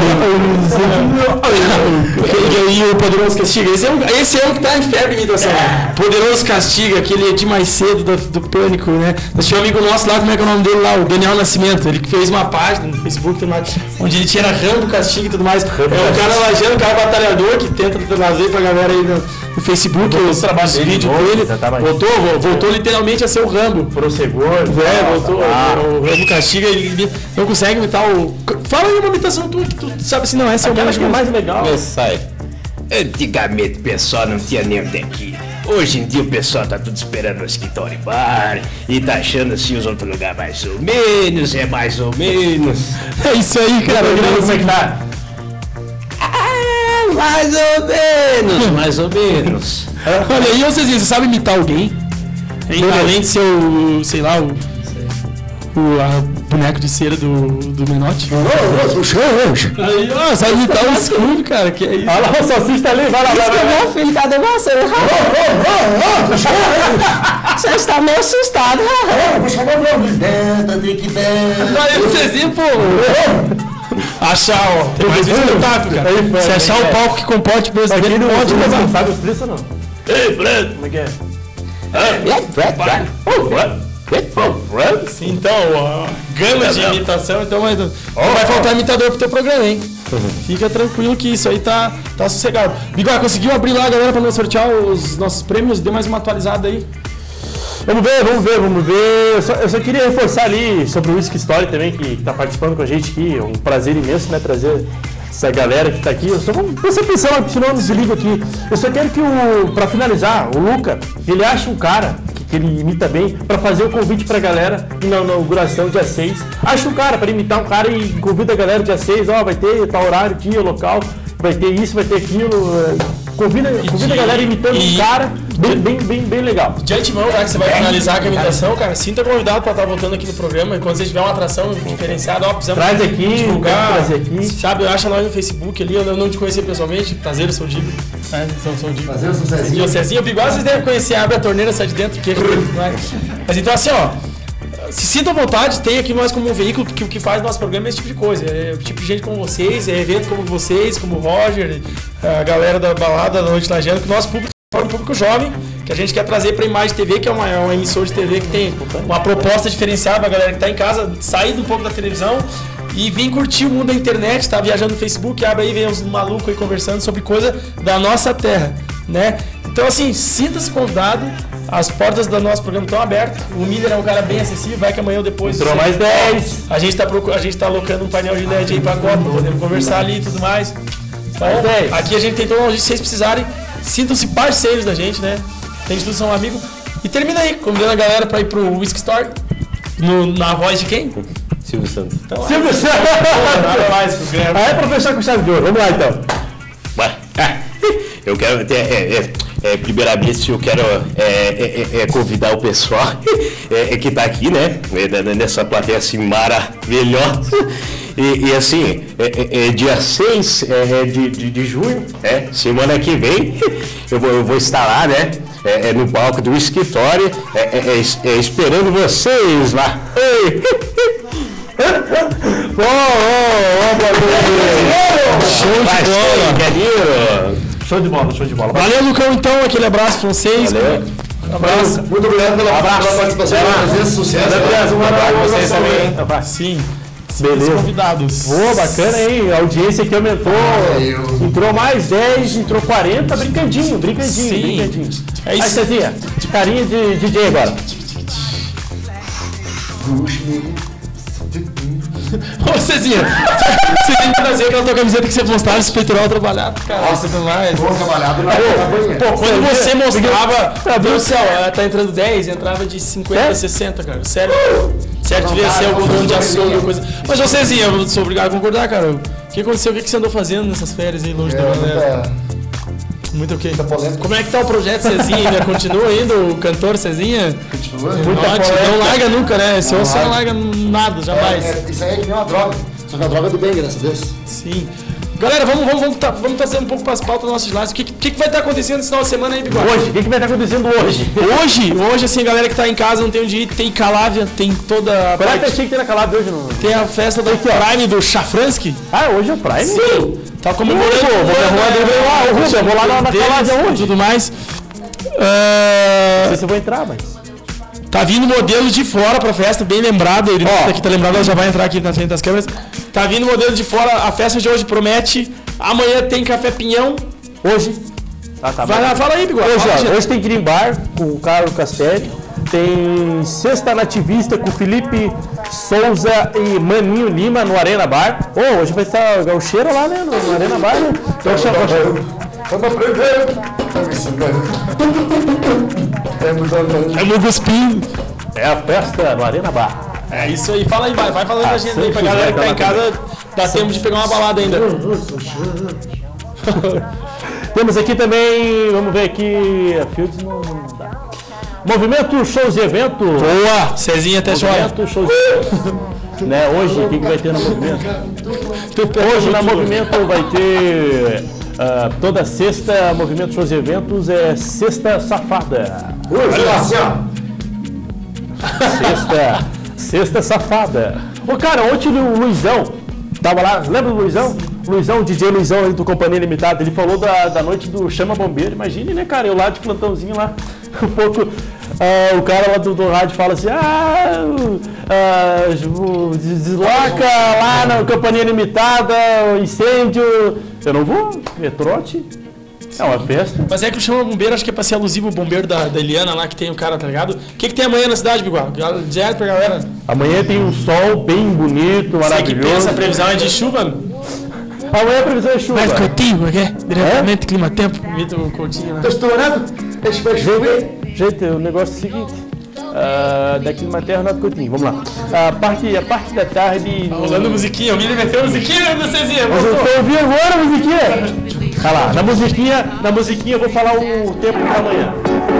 E o Poderoso Castiga. Esse é, um, esse é um que tá em febre de imitação. Poderoso Castiga, aquele de mais cedo do, do Pânico, né? Nós tínhamos um amigo nosso lá, como é que é o nome dele lá? O Daniel Nascimento. Ele que fez uma página no Facebook e tudo mais, onde ele tinha Rambo, Castiga e tudo mais. É o cara lajando, o cara batalhador que tenta trazer pra galera aí no, no Facebook os, os vídeos dele. Voltou, voltou literalmente a ser o Rambo. Prosegor. É, voltou. Ah. O, o Rambo Castiga, ele não consegue imitar o. Fala aí uma imitação tua que tu sabe assim, não, essa é o que é mais legal. Sai. Antigamente o pessoal não tinha nem onde aqui. Hoje em dia o pessoal tá tudo esperando no escritório bar e tá achando assim os outros lugares mais ou menos, é mais ou menos. É isso aí, cara. Como é que tá? Ah, mais ou menos, mais ou menos. Olha aí, vocês você sabe imitar alguém? Além de ser o, sei lá, o, o a boneco de cera do, do Menotti. Aí, ó, sabe imitar o escudo, cara, que é isso. Olha lá, o salsicha ali, vai lá, vai lá. Meu filho, cadê você? Você está meio assustado. Vou chamar o nome. Denta, tem que der. Aí vocês iam, pô. Achar, ó. Tem mais um espetáculo, cara. Se achar o palco que comporte o presidente, Aqui não pode pode levar. não sabe os preços ou não? Ei, Fred! Como é que é? Sim, então, ó, gama de imitação, então mas não vai faltar imitador pro teu programa, hein? Fica tranquilo que isso aí tá, tá sossegado. Bigode, conseguiu abrir lá, galera, pra nós sortear os nossos prêmios? Dê mais uma atualizada aí. Vamos ver, vamos ver, vamos ver. Eu só, eu só queria reforçar ali sobre o Whisky Story também, que está participando com a gente aqui. É um prazer imenso, né, trazer essa galera que está aqui. Eu só vou prestar atenção, senão eu não desligo aqui. Eu só quero que, o, para finalizar, o Luca, ele acha um cara que, que ele imita bem para fazer o convite para a galera na inauguração dia seis. Acha um cara para imitar um cara e convida a galera dia seis. Ó, vai ter tal horário, dia, local, vai ter isso, vai ter aquilo. Convida, convida a galera imitando um cara bem, bem, bem, bem legal. De antemão, já que você vai finalizar com a imitação, cara, sinta convidado para estar voltando aqui no programa. E quando você tiver uma atração diferenciada, ó, precisamos Traz aqui, divulgar, trazer aqui. sabe, acha nós no Facebook ali, eu não te conhecia pessoalmente, prazer, eu sou o Digo. É, sou, sou o Digo. Prazer, eu sou o Cezinho. O Cezinho, o Bigode, vocês devem conhecer, abre a torneira, sai de dentro, que mas então assim, ó, se sinta à vontade, tem aqui nós como um veículo que o que faz nosso programa é esse tipo de coisa. É o tipo de gente como vocês, é evento como vocês, como o Roger, a galera da balada da Noite Lajeando, que o nosso público é um público jovem, que a gente quer trazer para a Imagem T V, que é uma, uma emissora de T V que tem uma proposta diferenciada para a galera que está em casa, sair um pouco da televisão e vir curtir o mundo da internet, tá viajando no Facebook, abre aí, vem uns malucos aí conversando sobre coisa da nossa terra, né? Então assim, sinta-se convidado. As portas do nosso programa estão abertas. O Miller é um cara bem acessível, vai que amanhã ou depois. Entrou mais dez. A gente está a gente tá alocando um painel de L E D aí para a Copa, podemos conversar ali e tudo mais. Então, Mais dez. aqui a gente tem todo, se vocês precisarem, sintam-se parceiros da gente, né? Tem tudo, são amigos. E termina aí, convidando a galera para ir pro Whisky Store. No, na voz de quem? Silvio Santos. Então, Silvio Santos! nada mais pro Grêmio. Aí, professor com chave de ouro. Vamos lá, então. Eu quero até, é, é, é, primeiramente eu quero é, é, é, convidar o pessoal é, é, que está aqui, né, nessa plateia assim maravilhosa. E, e assim, é, é, é dia seis é, de, de, de junho, é, semana que vem, eu vou, eu vou estar lá, né, é, é no palco do escritório, é, é, é, é esperando vocês lá. Ei. Ô, ô, ô, show de bola! Show de bola, show de bola. Valeu, Lucão, então, aquele abraço pra vocês. Valeu. Um abraço. Muito obrigado pela, pela participação, pela presença, sucesso. Um abraço pra vocês também. Sim. Beleza. Convidados. Pô, bacana, hein? A audiência aqui aumentou. Entrou mais dez, entrou quarenta, brincandinho, brincandinho, Sim. brincandinho. É isso. Aí, Cezinha, carinha de D J agora. Ô, Cezinha, você tem que trazer aquela tua camiseta que você mostrava esse peitoral trabalhado, cara. Nossa, tudo mais. Bom trabalhado. Pô, quando você mostrava, meu Deus do céu, ela tá entrando dez, entrava de cinquenta a sessenta, cara. Sério. Sério, devia ser algum dono de ação, alguma coisa. Mas, ô, Cezinha, eu sou obrigado a concordar, cara. O que aconteceu? O que você andou fazendo nessas férias aí longe da galera? Muito o quê? Como é que tá o projeto Cezinha? Ainda continua ainda o cantor Cezinha? Continua. Não, não larga nunca, né? Esse osso não larga nada, jamais. É, é, isso aí é que nem uma droga. Só que a droga é do bem, graças a Deus. Sim. Galera, vamos, vamos, vamos, tá, vamos trazer um pouco para as pautas dos nossos lados. O que, que, que vai estar acontecendo esse final de semana aí, Bigode? Hoje, o que, que vai estar acontecendo hoje? Hoje, hoje, assim, a galera que tá em casa não tem onde ir, tem Calávia, tem toda a. Qual é a festinha que tem na Calávia hoje? Não? Tem a festa do Prime do Chafransky. Ah, hoje é o Prime? Sim. Tá comemorando. Vou lá, eu vou lá na, na Calávia hoje. E tudo mais. Uh... Não sei se eu vou entrar, mas... Tá vindo modelos de fora pra festa, bem lembrado. Ele oh. aqui tá lembrado, ela já vai entrar aqui na frente das câmeras. Tá vindo modelos de fora, a festa de hoje promete. Amanhã tem Café Pinhão. Hoje. Ah, tá vai lá, fala aí, Bigode. Hoje, ó, hoje tem Green Bar com o Carlos Castelli. Tem Sexta Nativista com Felipe Souza e Maninho Lima no Arena Bar. Oh, hoje vai estar o gaucheiro lá, né? No, no Arena Bar, né? Então, é no Guspim. É a festa no Arena Bar. É isso aí. Fala aí, vai. Vai falando a gente aí pra galera que tá em casa. Dá tempo de pegar uma balada ainda. Temos aqui também, vamos ver aqui, a Fields não, não dá. Movimento Shows e Evento. Boa! Cezinha até chora. Movimento Shows e Evento. Né, hoje, o que, que vai ter no Movimento? Hoje na Movimento vai ter uh, toda sexta, Movimento Shows e Eventos é Sexta Safada. Olha assim, ó. Sexta, Sexta Safada. Ô cara, ontem o Luizão tava lá, lembra do Luizão? Luizão, D J Luizão aí do Companhia Limitada, ele falou da, da noite do Chama Bombeiro, imagine, né, cara, eu lá de plantãozinho lá, um pouco, uh, o cara lá do, do rádio fala assim, ah, uh, desloca lá na Companhia Limitada, incêndio, eu não vou, é trote. É uma festa. Mas é que o Chama Bombeiro, acho que é pra ser alusivo o bombeiro da, da Eliana lá, que tem o cara, tá ligado? O que, que tem amanhã na cidade, Biguá? Direto pra galera. Amanhã tem um sol bem bonito, maravilhoso. Você que pensa, a previsão é de chuva? Amanhã a previsão é chuva. Mas Coutinho, como é que é? Diretamente, é? Clima-tempo. Vitor Coutinho lá. Tá estourando? Deixa eu chover. Gente, o negócio é o seguinte. Uh, da Climaterra, Renato Coutinho, vamos lá. A parte, a parte da tarde... Tá rolando musiquinha, o Mili meteu musiquinha, não sei se é. Mas eu tô ouvindo agora a musiquinha. Olha lá, na musiquinha, na musiquinha eu vou falar o tempo da manhã.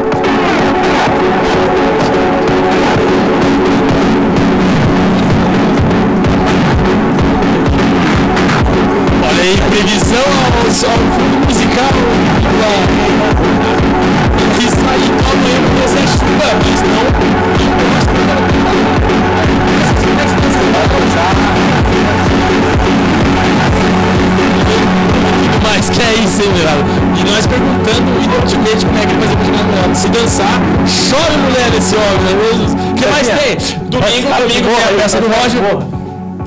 Olha aí, previsão ao, ao fundo musical. Isso aí, então amanhã vai ser chuva, mas não. Mas que é isso, hein, Mirado? E nós perguntando inutilmente como é que ele vai fazer pra se dançar, chove mulher esse homem, né? O que mais tem? Domingo, domingo tem a peça do Roger.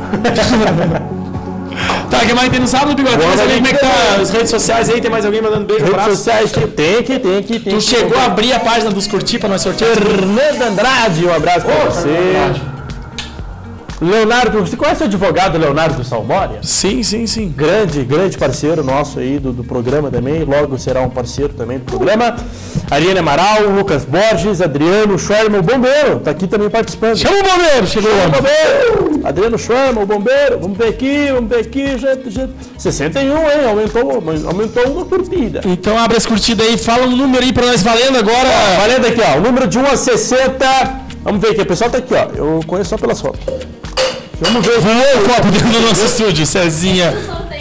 Tá, o que mais tem no sábado, Bigode? Tem mais alguém? Como é que tá as redes sociais aí? Tem mais alguém mandando beijo, redes abraço? Sociais, tem que, tem que, tem Tu que. chegou a abrir a página dos curtir pra nós sortear? Fernando Andrade, um abraço pra oh, você. Leonardo, você conhece o advogado Leonardo Salmória? Sim, sim, sim. Grande, grande parceiro nosso aí do, do programa também, logo será um parceiro também do programa. Ariane Amaral, Lucas Borges, Adriano Schwerman, o bombeiro, tá aqui também participando. Chama o bombeiro, chegou o bombeiro. Adriano Schwerman, o bombeiro, vamos ver aqui, vamos ver aqui, gente, gente. sessenta e um, hein, aumentou, aumentou uma curtida. Então abre as curtidas aí, fala um número aí pra nós, valendo agora. Ó, valendo aqui, ó, o número de um a sessenta, vamos ver aqui, o pessoal tá aqui, ó, eu conheço só pelas fotos. Vamos ver. Voou o copo dentro do nosso estúdio, Cezinha.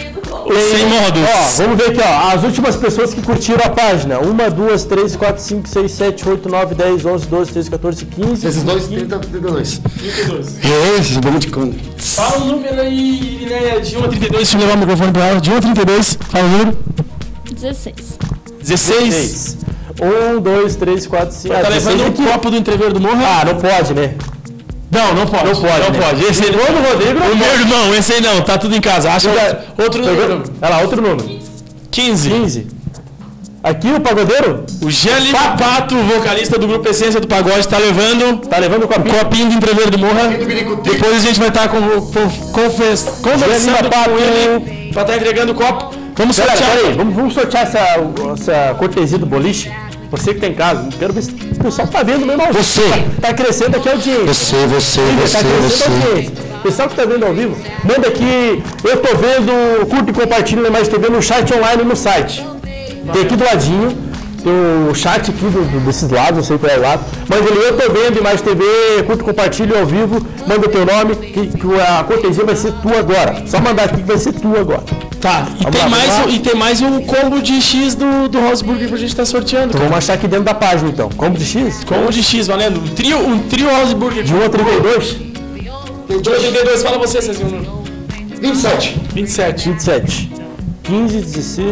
Sem modos. Ó, vamos ver aqui, ó. As últimas pessoas que curtiram a página. Uma, duas, três, quatro, cinco, seis, sete, oito, nove, dez, onze, doze, treze, quatorze, quinze. Esses dois, trinta, trinta e dois. trinta e dois. É, esses bons de conta. Fala o número aí, né? De um a trinta e dois. Deixa eu levar o microfone pra ela. De um a trinta e dois. Fala o número. dezesseis. dezesseis. um, dois, três, quatro, cinco. Tá levando um copo do entreveiro do morro? Ah, não pode, né? Não, não pode. Não pode, Não né? pode. Esse aí, o do Rodrigo não o meu pode. irmão, esse aí não, tá tudo em casa. Acho que é outro número. Olha lá, outro número. quinze. quinze. Aqui o pagodeiro? O Gelino Pato, vocalista do grupo Essência do Pagode, tá levando, tá levando o copinho, copinho do entreveiro do Morra. Depois a gente vai estar tá com, com, confess, conversando com ele pra estar tá entregando o copo. Vamos Galera, sortear. Peraí, vamos, vamos sortear essa, essa cortesia do boliche. Você que tá em casa, quero ver se o pessoal tá vendo mesmo. Você. Tá, tá crescendo aqui a audiência. Você, você, Filha, você, tá crescendo você. a audiência. Pessoal que tá vendo ao vivo, manda aqui. Eu tô vendo, curta e compartilha na Mais T V no chat online no site. Tem aqui do ladinho, tem o chat aqui do, do, desses lados, não sei qual é o lado. Manda ele, eu tô vendo em Mais T V, curta e compartilha ao vivo, manda o teu nome, que, que a cortesia vai ser tua agora. Só mandar aqui que vai ser tua agora. Tá, e tem, lá, mais o, e tem mais o combo de X do, do House Burger pra gente estar tá sorteando. Então vamos achar aqui dentro da página então. Combo de X? Combo de X, valendo. Um trio, um trio House Burger. De um a trinta e dois? De um a trinta e dois, fala você, Cezinho. vinte e sete. vinte e sete. vinte e sete. quinze, dezesseis.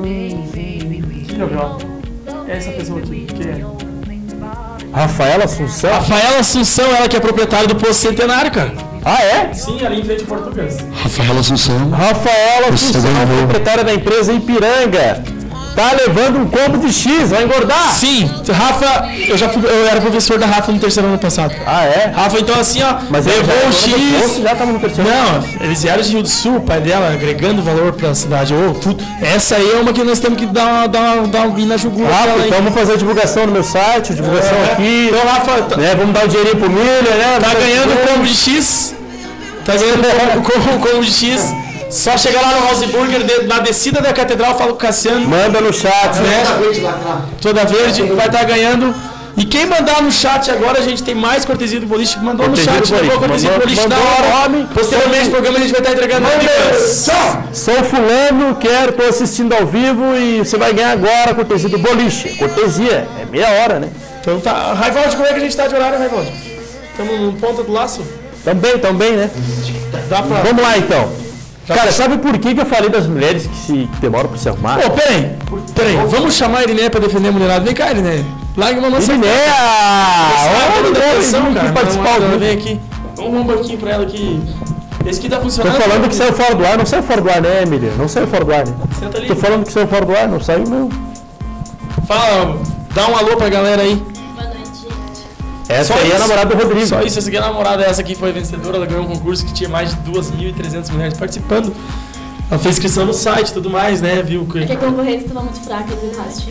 Essa pessoa aqui, quem é? Rafaela Assunção? Rafaela Assunção, ela que é proprietária do Poço Centenário, cara. Ah, é? Sim, ali em frente ao Português. Rafaela Assunção. Rafaela Assunção, proprietária da empresa Ipiranga. Tá levando um combo de X, vai engordar? Sim, Rafa, eu já fui, eu era professor da Rafa no terceiro ano passado. Ah, é? Rafa, então assim, ó, mas levou o X. Já tava no terceiro Não, ano. eles vieram de Rio do Sul, o pai dela, agregando valor pra cidade. Oh, tudo. Essa aí é uma que nós temos que dar, dar, dar um na jugula. Rafa, então vamos fazer a divulgação no meu site, divulgação é, aqui. Então, Rafa, né, vamos dar o dinheirinho pro Milha, né? Tá ganhando o combo de X. Tá ganhando o combo, combo de X. Só chegar lá no House Burger, de, na descida da catedral, fala com o Cassiano. Manda no chat, né? Toda verde lá, lá. Toda verde, vai estar tá ganhando. E quem mandar no chat agora, a gente tem mais cortesia do boliche. Mandou cortesia no chat, do mandou cortesia do boliche da hora. Posteriormente no programa a gente vai estar tá entregando Tchau! Sou fulano, quero, tô assistindo ao vivo e você vai ganhar agora a cortesia do boliche. Cortesia, é meia hora, né? Então tá. Raivaldi, como é que a gente tá de horário, Raivaldi? Estamos no ponta do laço? Também, também, né? Dá pra... Vamos lá então. Cara, sabe por que, que eu falei das mulheres que se demoram pra se arrumar? Pô, peraí, peraí, vamos chamar a Iriné pra defender a mulherada. Vem cá, Iriné. Larga uma nossa. Iriné! Olha a depressão, cara. Participar ela vem aqui. Vamos um banquinho pra ela aqui. Esse aqui tá funcionando. Tô falando que saiu fora do ar, não saiu fora do ar, né, Emília? Não saiu fora do ar, né? Senta ali. Tô falando que saiu fora do ar, não saiu, não. Fala, dá um alô pra galera aí. Essa Só aí isso. é a namorada do Rodrigo. Só isso, essa aqui é a namorada, essa aqui foi vencedora, ela ganhou um concurso que tinha mais de duas mil e trezentas mulheres participando. Ela fez inscrição no site e tudo mais, né, viu? É que a concorrência estava muito fraca do rastro.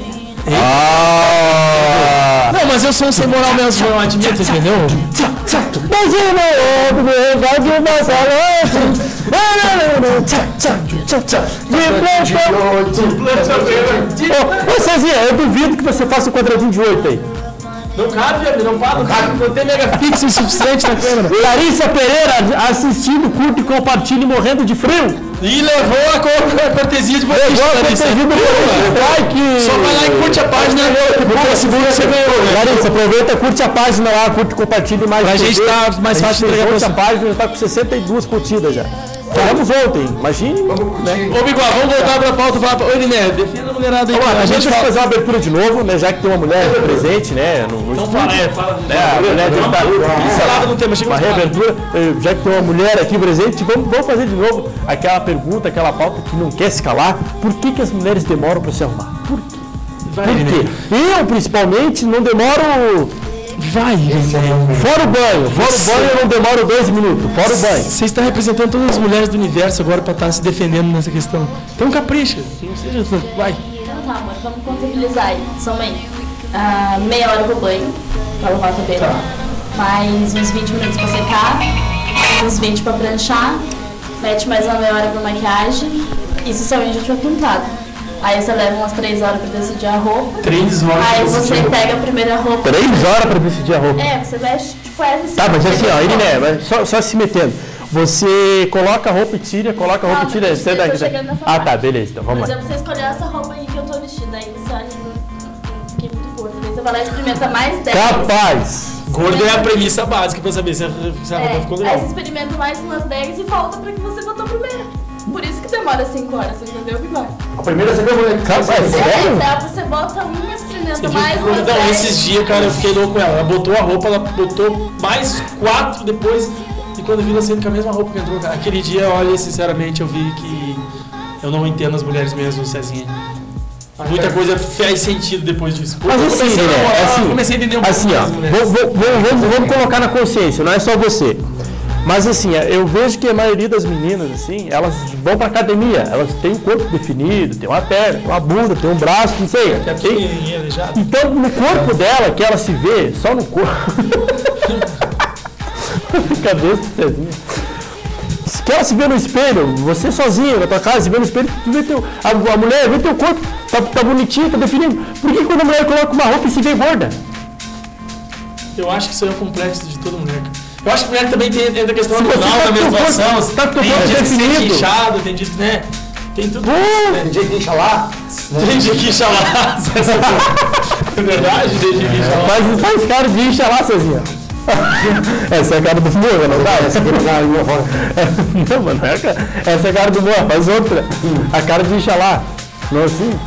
Ah! Não, mas eu sou um sem moral mesmo, eu admito, entendeu? Mas eu não vai de uma Ô, Cezinha, eu duvido que você faça o quadradinho de oito aí. Não cabe, não fala, não cabe, não tem megapixel suficiente na câmera. Larissa Pereira assistindo, curte e compartilha morrendo de frio. E levou a, cor, a cortesia de vocês. Levou a cortesia do like. Só vai lá e curte a página. Facebook você ganhou. Larissa, aproveita, curte a página lá, curte e compartilha mais. Pra gente tá mais fácil de entregar pra você. A página já tá com sessenta e duas curtidas já. Falamos ontem, imagine. Né? Ô, Biguá, vamos voltar pra pauta e falar pra... Ô, Iriné, defenda a mulherada aí. Vamos lá, a gente vai fala... fazer uma abertura de novo, né? Já que tem uma mulher presente, né? No, no Então fala, é, fala. É, a mulher deve estar... Pincelada no tema, chega uma reabertura. Já que tem uma mulher aqui presente, vamos, vamos fazer de novo aquela pergunta, aquela pauta que não quer se calar. Por que, que as mulheres demoram para se arrumar? Por quê? Vai, Por quê? Eu, principalmente, não demoro... Vai, fora o banho, fora o banho eu não demoro dois minutos, fora o banho. Você está representando todas as mulheres do universo agora para estar se defendendo nessa questão. Então capricha, não seja... Vai. Então tá, amor, vamos contabilizar aí. Somente uh, meia hora pro banho, pra lavar o cabelo. Tá. Mais uns vinte minutos pra secar, uns vinte pra pranchar, mete mais uma meia hora pra maquiagem. Isso somente já tiver pintado. Aí você leva umas três horas pra decidir a roupa. Três horas Aí você pega a primeira roupa. Três horas pra decidir a roupa? É, você veste, tipo, essa assim. Tá, mas assim, ó, Iriné, só, só se metendo. Você coloca a roupa e tira, coloca a roupa e tira. Calma, Você eu tô daqui, chegando nessa ah, tá, parte. beleza, então vamos Por lá. exemplo, você escolheu essa roupa aí que eu tô vestida, aí você olha e diz, fiquei muito gorda. Aí você vai lá e experimenta mais dez. Capaz! Gordo é a premissa básica pra saber se a, se a roupa É, ficou aí legal. você experimenta mais umas dez e volta pra que você botou primeiro. Por isso que demora cinco horas, você entendeu, Bigode? A primeira você viu, moleque? Capaz, É, sério? então você bota uma, experimenta Você mais viu? umas Não, dez. esses dias, cara, eu fiquei louco com ela. Ela botou a roupa, ela botou mais quatro depois. E quando viu, ela saindo com a mesma roupa que entrou, cara. Aquele dia, olha, sinceramente, eu vi que eu não entendo as mulheres mesmo, Cezinha. Muita coisa faz sentido depois disso. Mas Eu assim, comecei a né? namorar, assim, eu comecei a entender um pouco assim, ó, mais as mulheres. vou- vou- vou- vamos, vamos colocar na consciência, não é só você. Mas assim, eu vejo que a maioria das meninas, assim, elas vão pra academia, elas têm um corpo definido, tem uma perna, tem uma bunda, tem um braço, não sei. É Tem, pequenininha, aleijada. então, no corpo dela, que ela se vê, só no corpo. Cabeça, Cezinha. Que ela se vê no espelho, você sozinho na tua casa, se vê no espelho, tu vê teu, a, a mulher vê teu corpo, tá, tá bonitinho, tá definido. Por que quando a mulher coloca uma roupa e se vê gorda? Eu acho que isso aí é o complexo de toda mulher, cara. Eu acho que mulher também tem, tem a questão Se você hormonal tá da com teu menstruação. corpo- tá com teu Tem corpo dia que se sente definido. inchado, tem dia que, né? Tem tudo Uh, isso, né? Tem dia que incha lá. Tem dia que incha lá. É verdade, tem dia que incha lá. Faz, faz cara de incha lá, Cezinha. Essa é a cara do Moa, não dá? Essa aqui não Não, mano, é a cara- essa é a cara do Moa, faz outra. A cara de incha lá. Não é assim?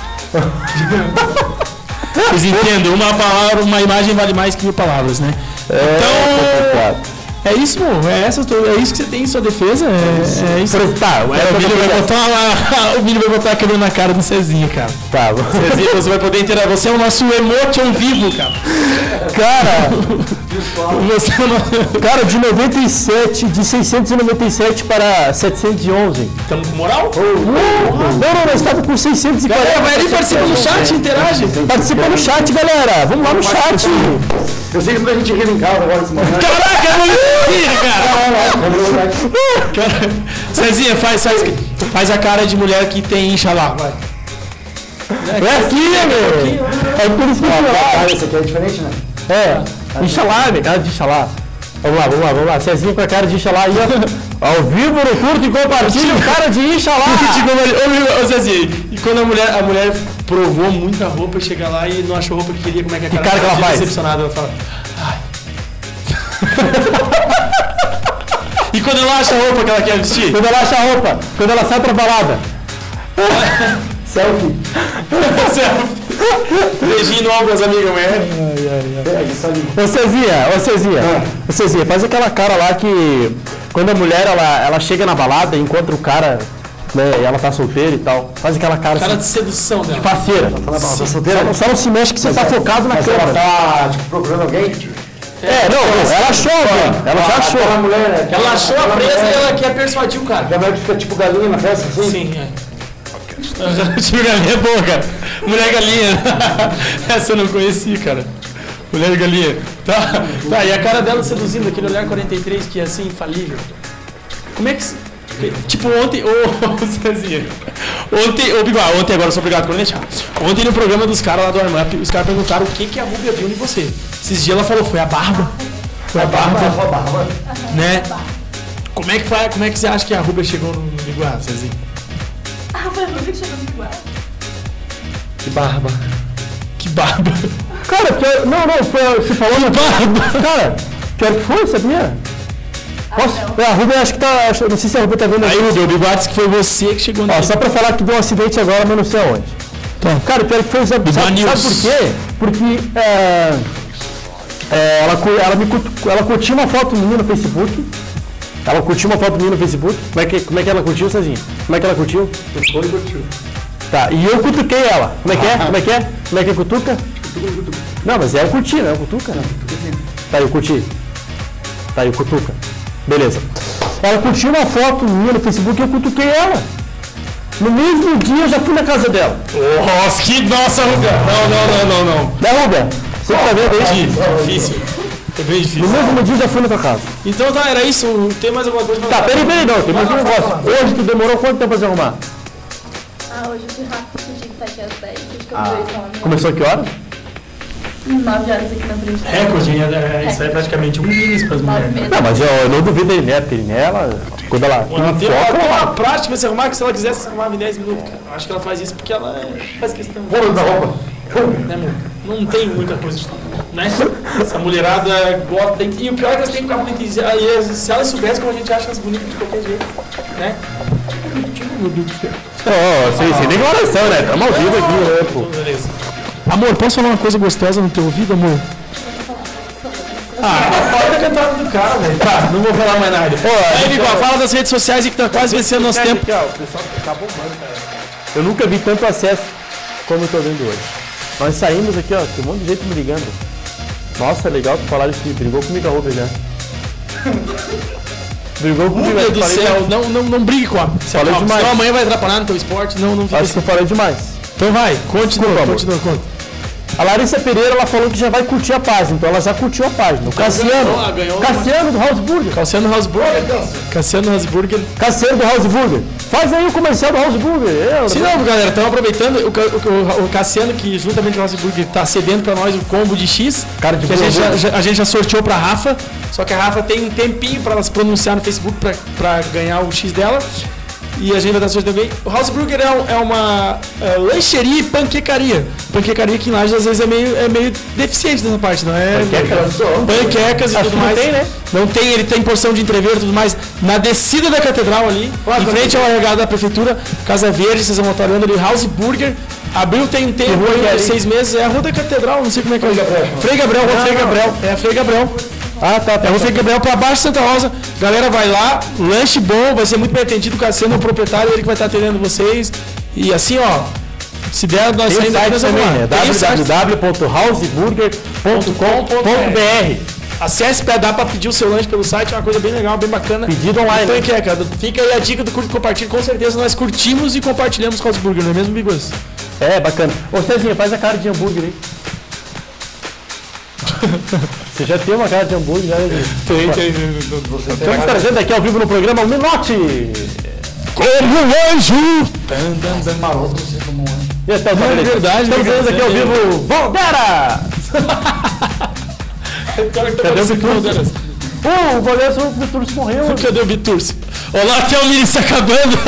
Vocês entendem? Uma palavra, uma imagem vale mais que mil palavras, né? Então, É isso, amor. É, essa, é isso que você tem em sua defesa? É, é isso. tá, É, o Milho vai botar uma, o Milho vai botar a câmera na cara do Cezinha, cara. Tá, Cezinha, você vai poder interagir. Você é o nosso emotion vivo, cara. cara, Você é o nosso... cara, de noventa e sete, de seiscentos e noventa e sete para setecentos e onze. Estamos com moral? Não, não, nós estávamos com seiscentos e quarenta. Galera, vai ali, participa no chat, interage. Participa no chat, galera. Vamos lá no chat. Eu sei que muita gente rindo em casa agora esse momento. Caraca, eu não ia, cara. Cara, Cezinha, faz, faz, faz a cara de mulher que tem incha lá, vai. É aqui, meu. É por isso que eu Ah, esse aqui é diferente, né? É, Inxalá, minha cara de Inxalá. Vamos lá, vamos lá, vamos lá. Cezinha com a cara de Inxalá aí, ó. Ao vivo no curto e compartilha o cara de Inxalá. Ô, Cezinha, e quando a mulher, a mulher provou muita roupa, chega lá e não achou roupa que queria, como é que a cara, cara que ela tá faz? decepcionada, ela fala, ai. E quando ela acha a roupa que ela quer vestir? Quando ela acha a roupa, quando ela sai pra balada. Selfie. Beijinho no ombro, as amigas, mulher. Ô Cezinha, ô Cezinha, ô Cezinha, faz aquela cara lá que quando a mulher ela, ela chega na balada e encontra o cara, né, e ela tá solteira e tal, faz aquela cara, Cara assim, de sedução dela. de faceira. Tá Só, solteira? não- só não se mexe que você tá focado na Mas ela câmera. tá, tipo, procurando alguém? É, não, não, ela achou, velho. Ela já achou. Aquela mulher, Ela achou a presa e ela quer persuadir o cara. aquela mulher que fica tipo galinha na festa, assim? Sim, é. Tio galinha é boa, cara. Mulher galinha. Essa eu não conheci, cara. Mulher galinha. Tá, tá, e a cara dela seduzindo, aquele olhar quarenta e três que é assim, infalível. Como é que. se- Tipo, ontem. Ô, Cezinha. Ontem, ô Bigode, ontem agora, sou obrigado por deixar. Ontem no programa dos caras lá do Armap, os caras perguntaram o que, que a Rúbia viu em você. Esses dias ela falou, foi a barba. Foi a barba. Barba, barba. Né? Como é que foi, como é que você acha que a Rúbia chegou no Bigode, Cezinha? Ah, foi a Rubia que chegou no igual. Que barba. Que barba. Cara, pior, não, não, foi, você falou na barba. Cara, pior que foi, sabia? Posso? É, a Rubia acho que tá, acho- não sei se a Rubia tá vendo Aí aqui. o Deu Bigode disse que foi você que chegou Ó, nele. só pra falar que deu um acidente agora, mas não sei aonde. Então. Cara, pior que foi, sabe, sabe, News. sabe por quê? Porque é, é, ela, cu- ela, me, cutu- ela curtiu uma foto minha no Facebook. Ela curtiu uma foto minha no Facebook. Como é que, como é que ela curtiu, Cezinha? Como é que ela curtiu? Foi e curtiu. Tá, e eu cutuquei ela. Como é que é? Como é que é? Como é que é cutuca? Não, mas é eu curti, né? Eu cutuca, né? Tá, eu curti. Tá, eu cutuca. Beleza. Ela curtiu uma foto minha no Facebook e eu cutuquei ela. No mesmo dia eu já fui na casa dela. Nossa, que nossa, Rubia. Não, não, não, não, não. Né, Rubia? Você tá vendo aí? Difícil. É bem No difícil. mesmo dia eu já fui na tua casa. Então tá, era isso. Tem mais alguma coisa pra Tá, falar? peraí, peraí, não. Tem mais um negócio. Hoje tu demorou quanto tempo pra se arrumar? Ah, hoje eu fui rápido, eu tinha que estar aqui às dez. Acho que eu fui só uma Começou a que horas? Nove horas aqui na frente. Recorde, é, é, isso aí é praticamente um Guinness para as mulheres. Não, mas eu, eu não duvido da Iné, porque a Iné, ela, quando ela tem Ela um tem foco, uma, tem ela... uma prática de se arrumar que se ela quisesse se arrumar em dez minutos, cara. Eu acho que ela faz isso porque ela é- faz questão. Vou dar roupa. Né, amor? Não tem muita coisa, né? Essa mulherada gosta. de- E o pior é que elas têm que ficar bonitinhas. E aí, se elas soubessem como a gente acha elas bonitas de qualquer jeito, né? Ó, sem, sem declaração, né? Estamos ao vivo aqui, né, pô. Beleza. Amor, posso falar uma coisa gostosa no teu ouvido, amor? Ah, pode a cantada do cara, velho. Tá, não vou falar mais nada. Pô, aí, Vigor, fala das redes sociais aí que tá quase vencendo nosso tempo. Aqui, ó, o pessoal tá bombando, cara. Eu nunca vi tanto acesso como eu tô vendo hoje. Nós saímos aqui, ó, tem um monte de gente me ligando. Nossa, legal tu falar isso, brigou comigo a roupa já. Brigou comigo, Meu Deus do falei, céu, não, não, não brigue com a. Falei demais. Senão amanhã vai atrapalhar no teu esporte, não, não fica Acho que assim. eu falei demais. Então vai, continua, Desculpa, continua, conta. A Larissa Pereira, ela falou que já vai curtir a página, então ela já curtiu a página. O Cassiano, ganhou, ganhou. Cassiano do House Burger. Cassiano Hausburger. Cassiano Hausburger. Cassiano do House Burger. Faz aí o comercial do House Burger. Eu, Sim, não, galera, estamos aproveitando o, Ca- o, o Cassiano, que juntamente com o Hausburger está cedendo para nós o combo de X, Cara de que a boa, gente, já, boa. já- a gente já sorteou para a Rafa, só que a Rafa tem um tempinho para ela se pronunciar no Facebook para ganhar o X dela. E a gente vai estar sorteando também. O House Burger é, um- é uma é, lancheria e panquecaria. Panquecaria que em Lages às vezes é meio, é meio deficiente nessa parte, não é? Panquecas. Panquecas e Acho tudo que não mais. tem, né? Não tem, ele tem porção de entreveiro e tudo mais. Na descida da catedral ali, em frente ao largado da prefeitura, Casa Verde, vocês vão estar olhando ali, House Burger. Abriu tem um tempo, rua que é aí, ali? seis meses, é a Rua da Catedral, não sei como é que é. Frei Gabriel, Rua Não, Frei não. Gabriel. É a Frei Gabriel. Ah, tá, É tá. a Rua Frei Gabriel pra baixo de Santa Rosa. Galera, vai lá, lanche bom, vai ser muito bem atendido. O Cassiano é o proprietário, ele que vai estar atendendo vocês. E assim, ó, se der, nós Tem o ainda site nós também, vamos lá. né? Tem o site. w w w ponto houseburger ponto com ponto b r. Acesse para dar para pedir o seu lanche pelo site, é uma coisa bem legal, bem bacana. Pedido online. Então, que é, cara, fica aí a dica do curto e compartilho. Com certeza nós curtimos e compartilhamos com os burger, não é mesmo, Bigos? É, bacana. Ô, Cezinha, faz a cara de hambúrguer aí. Você já tem uma cara de hambúrguer, né? Tem, tem. Estamos trazendo aqui ao vivo no programa o Minote. Como anjo! Maroto, você tomou um ano. E então, Não, é verdade, estamos né, trazendo aqui ao cara? vivo Valdera! Cadê o Biturcio? Uh, o goleiro o Biturcio morreu. Cadê o Biturcio? Olá, até o Mini se acabando.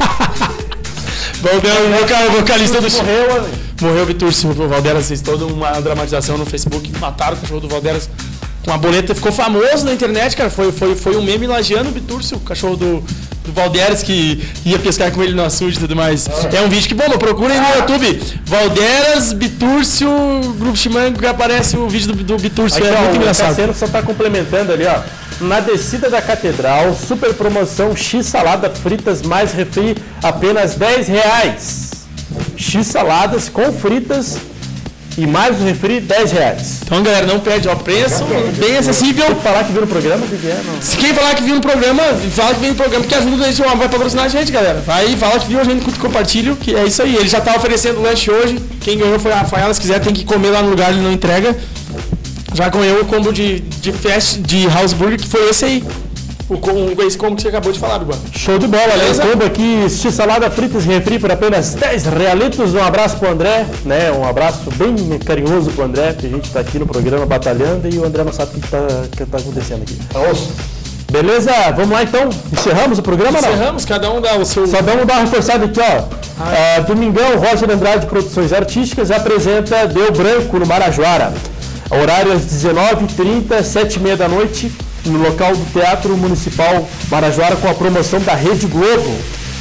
Valdera, o cara, o vocalista do Morreu, né? Morreu o Biturcio, o Valderas fez toda uma dramatização no Facebook, mataram o cachorro do Valderas com a boleta, ficou famoso na internet, cara, foi, foi, foi um meme lagiano o Biturcio, o cachorro do, do Valderas que ia pescar com ele no açude e tudo mais. É um vídeo que bomba, procurem no YouTube, Valderas, Biturcio, Grupo Chimango, que aparece o vídeo do, do Biturcio, Aqui, é ó, muito o engraçado. Cassiano só tá complementando ali, ó. Na descida da catedral, super promoção X salada fritas mais refri, apenas dez reais. X saladas com fritas e mais o refri, dez reais. Então, galera, não perde, ó, preço bem acessível. Se falar que viu no programa, o que que é? Não. Se quem falar que viu no programa, fala que viu no programa, que ajuda a gente, ó, vai patrocinar a gente, galera. Vai, fala que viu a gente, curte e compartilha, que é isso aí. Ele já tá oferecendo lanche hoje. Quem ganhou foi a Rafaela, se quiser tem que comer lá no lugar, ele não entrega. Já ganhou o combo de, de fast, de House Burger, que foi esse aí. O, com, esse combo que você acabou de falar, Bigode. Show de bola, né? Beleza? Combo aqui, X salada fritas e refri por apenas dez realitos. Um abraço pro André, né? Um abraço bem carinhoso pro André, que a gente tá aqui no programa batalhando e o André não sabe o que tá, que tá acontecendo aqui. Beleza? Vamos lá então? Encerramos o programa, não? Encerramos, cada um dá o seu... Só vamos dar uma reforçada aqui, ó. Ah, domingão, Roger Andrade Produções Artísticas apresenta Deu Branco no Marajoara. Horário às dezenove e trinta, sete e meia da noite, no local do Teatro Municipal Marajoara, com a promoção da Rede Globo.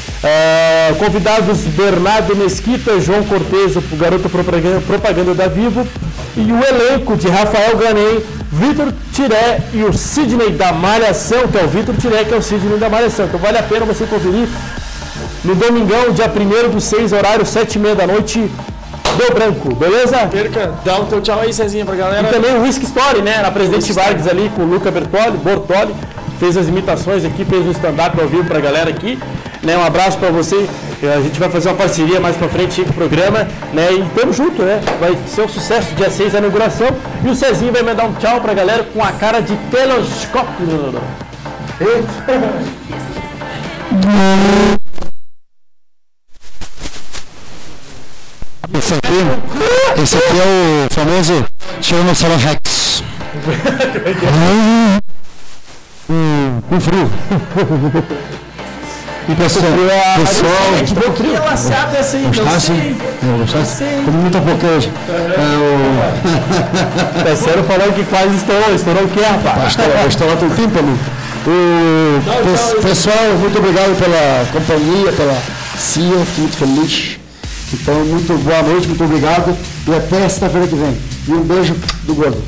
Ah, convidados Bernardo Mesquita, João Cortez, o garoto propaganda, propaganda da Vivo, e o elenco de Rafael Ganem, Vitor Tiré e o Sidney da Malhação, que é o Vitor Tiré, que é o Sidney da Malhação. Então vale a pena você conferir no domingão, dia primeiro do seis, horário sete e meia da noite, Deu Branco, beleza? Perca, dá o teu tchau aí, Cezinha, pra galera. E também o Whisky Story, né? Na Presidente Vargas ali com o Luca Bertoli, Bortoli, fez as imitações aqui, fez o stand-up ao vivo pra galera aqui. Né? Um abraço pra você. A gente vai fazer uma parceria mais pra frente aí com o programa, né? E tamo junto, né? Vai ser um sucesso, dia seis a inauguração. E o Cezinho vai mandar um tchau pra galera com a cara de telescópio. Esse aqui, esse aqui é o famoso Tiranossauro Rex. Hum, com frio. E pessoal, pessoal, que pouquinho laçado assim, gostasse? não sei. Não gostasse? Comi muito pouco hoje. O terceiro falou que quase estourou. Estourou o quê, rapaz? Vai estourar todo o tempo ali. O pes- pessoal, muito obrigado pela companhia, pela C I A, fiquei muito feliz. Então, muito boa noite, muito obrigado. E até sexta-feira que vem. E um beijo do gordo.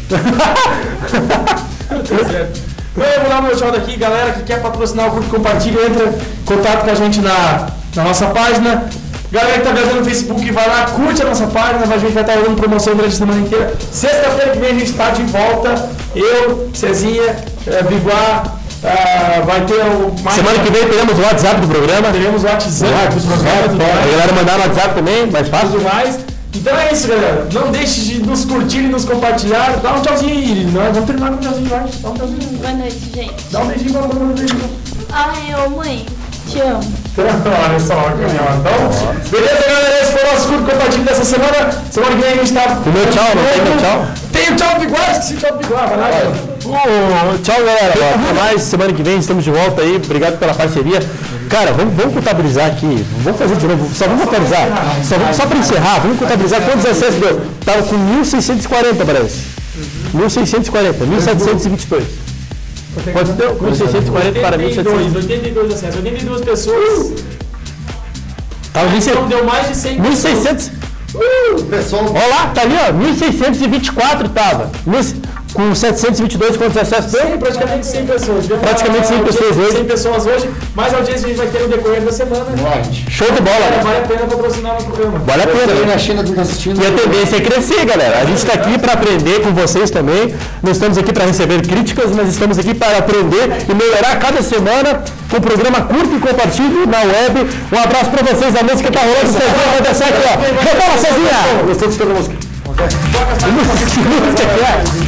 Bem, eu vou dar uma notícia aqui, galera que quer patrocinar o Curte Compartilha, entra em contato com a gente na, na nossa página. Galera que tá viajando no Facebook, vai lá, curte a nossa página, a gente vai estar dando promoção durante a semana inteira. Sexta-feira que vem a gente está de volta, eu, Cezinha, é, Biguá, é, vai ter o... Mais Semana que vem teremos o WhatsApp do programa. Teremos o WhatsApp do programa. A galera mandar no WhatsApp também, mais fácil. Tudo mais. Então é isso, galera. Não deixe de nos curtir e nos compartilhar. Dá um tchauzinho aí. Nós vamos terminar com um tchauzinho, vai. Dá um tchauzinho. Boa noite, gente. Dá um beijinho, vamos dar um beijinho. Ai, ô mãe, te amo. Olha só, então, beleza, galera? Esse foi o nosso curto compartilho dessa semana. Semana que vem a gente tá. O meu tchau, não tem meu tchau? Tem o tchau do Biguá, esqueci o tchau do Biguá, vai lá, galera. Oh, tchau, galera. Até mais. Semana que vem estamos de volta aí. Obrigado pela parceria. Cara, vamos, vamos contabilizar aqui. Vamos fazer de novo. Só vamos contabilizar. Só, vamos, só para encerrar, vamos contabilizar quantos acessos deu. Estava com mil seiscentos e quarenta, parece. mil seiscentos e quarenta, mil setecentos e vinte e dois. Quanto deu? mil seiscentos e quarenta para mil setecentos. oitenta e dois acessos, oitenta e duas pessoas. Tava Então deu mais de cem mil e seiscentos. Uh, pessoal. Olha lá, tá ali, ó. mil seiscentos e vinte e quatro tava. Com setecentos e vinte e dois, quantos acessos deu? Sim, praticamente cem pessoas. Praticamente cem pessoas hoje. cem pessoas hoje. Mais audiência a gente vai ter no decorrer da semana. Show de bola, né? Vale a pena patrocinar o programa. Vale a pena. Aí na China tu tá assistindo. E a tendência é crescer, galera. A gente está aqui para aprender com vocês também. Não estamos aqui para receber críticas, mas estamos aqui para aprender e melhorar cada semana com o programa Curto e Compartilhe na web. Um abraço para vocês. A música tá rolando. Cezinha vai dançar aqui, ó. Rebola, Cezinha! Gostou de toda a música? Que música que é?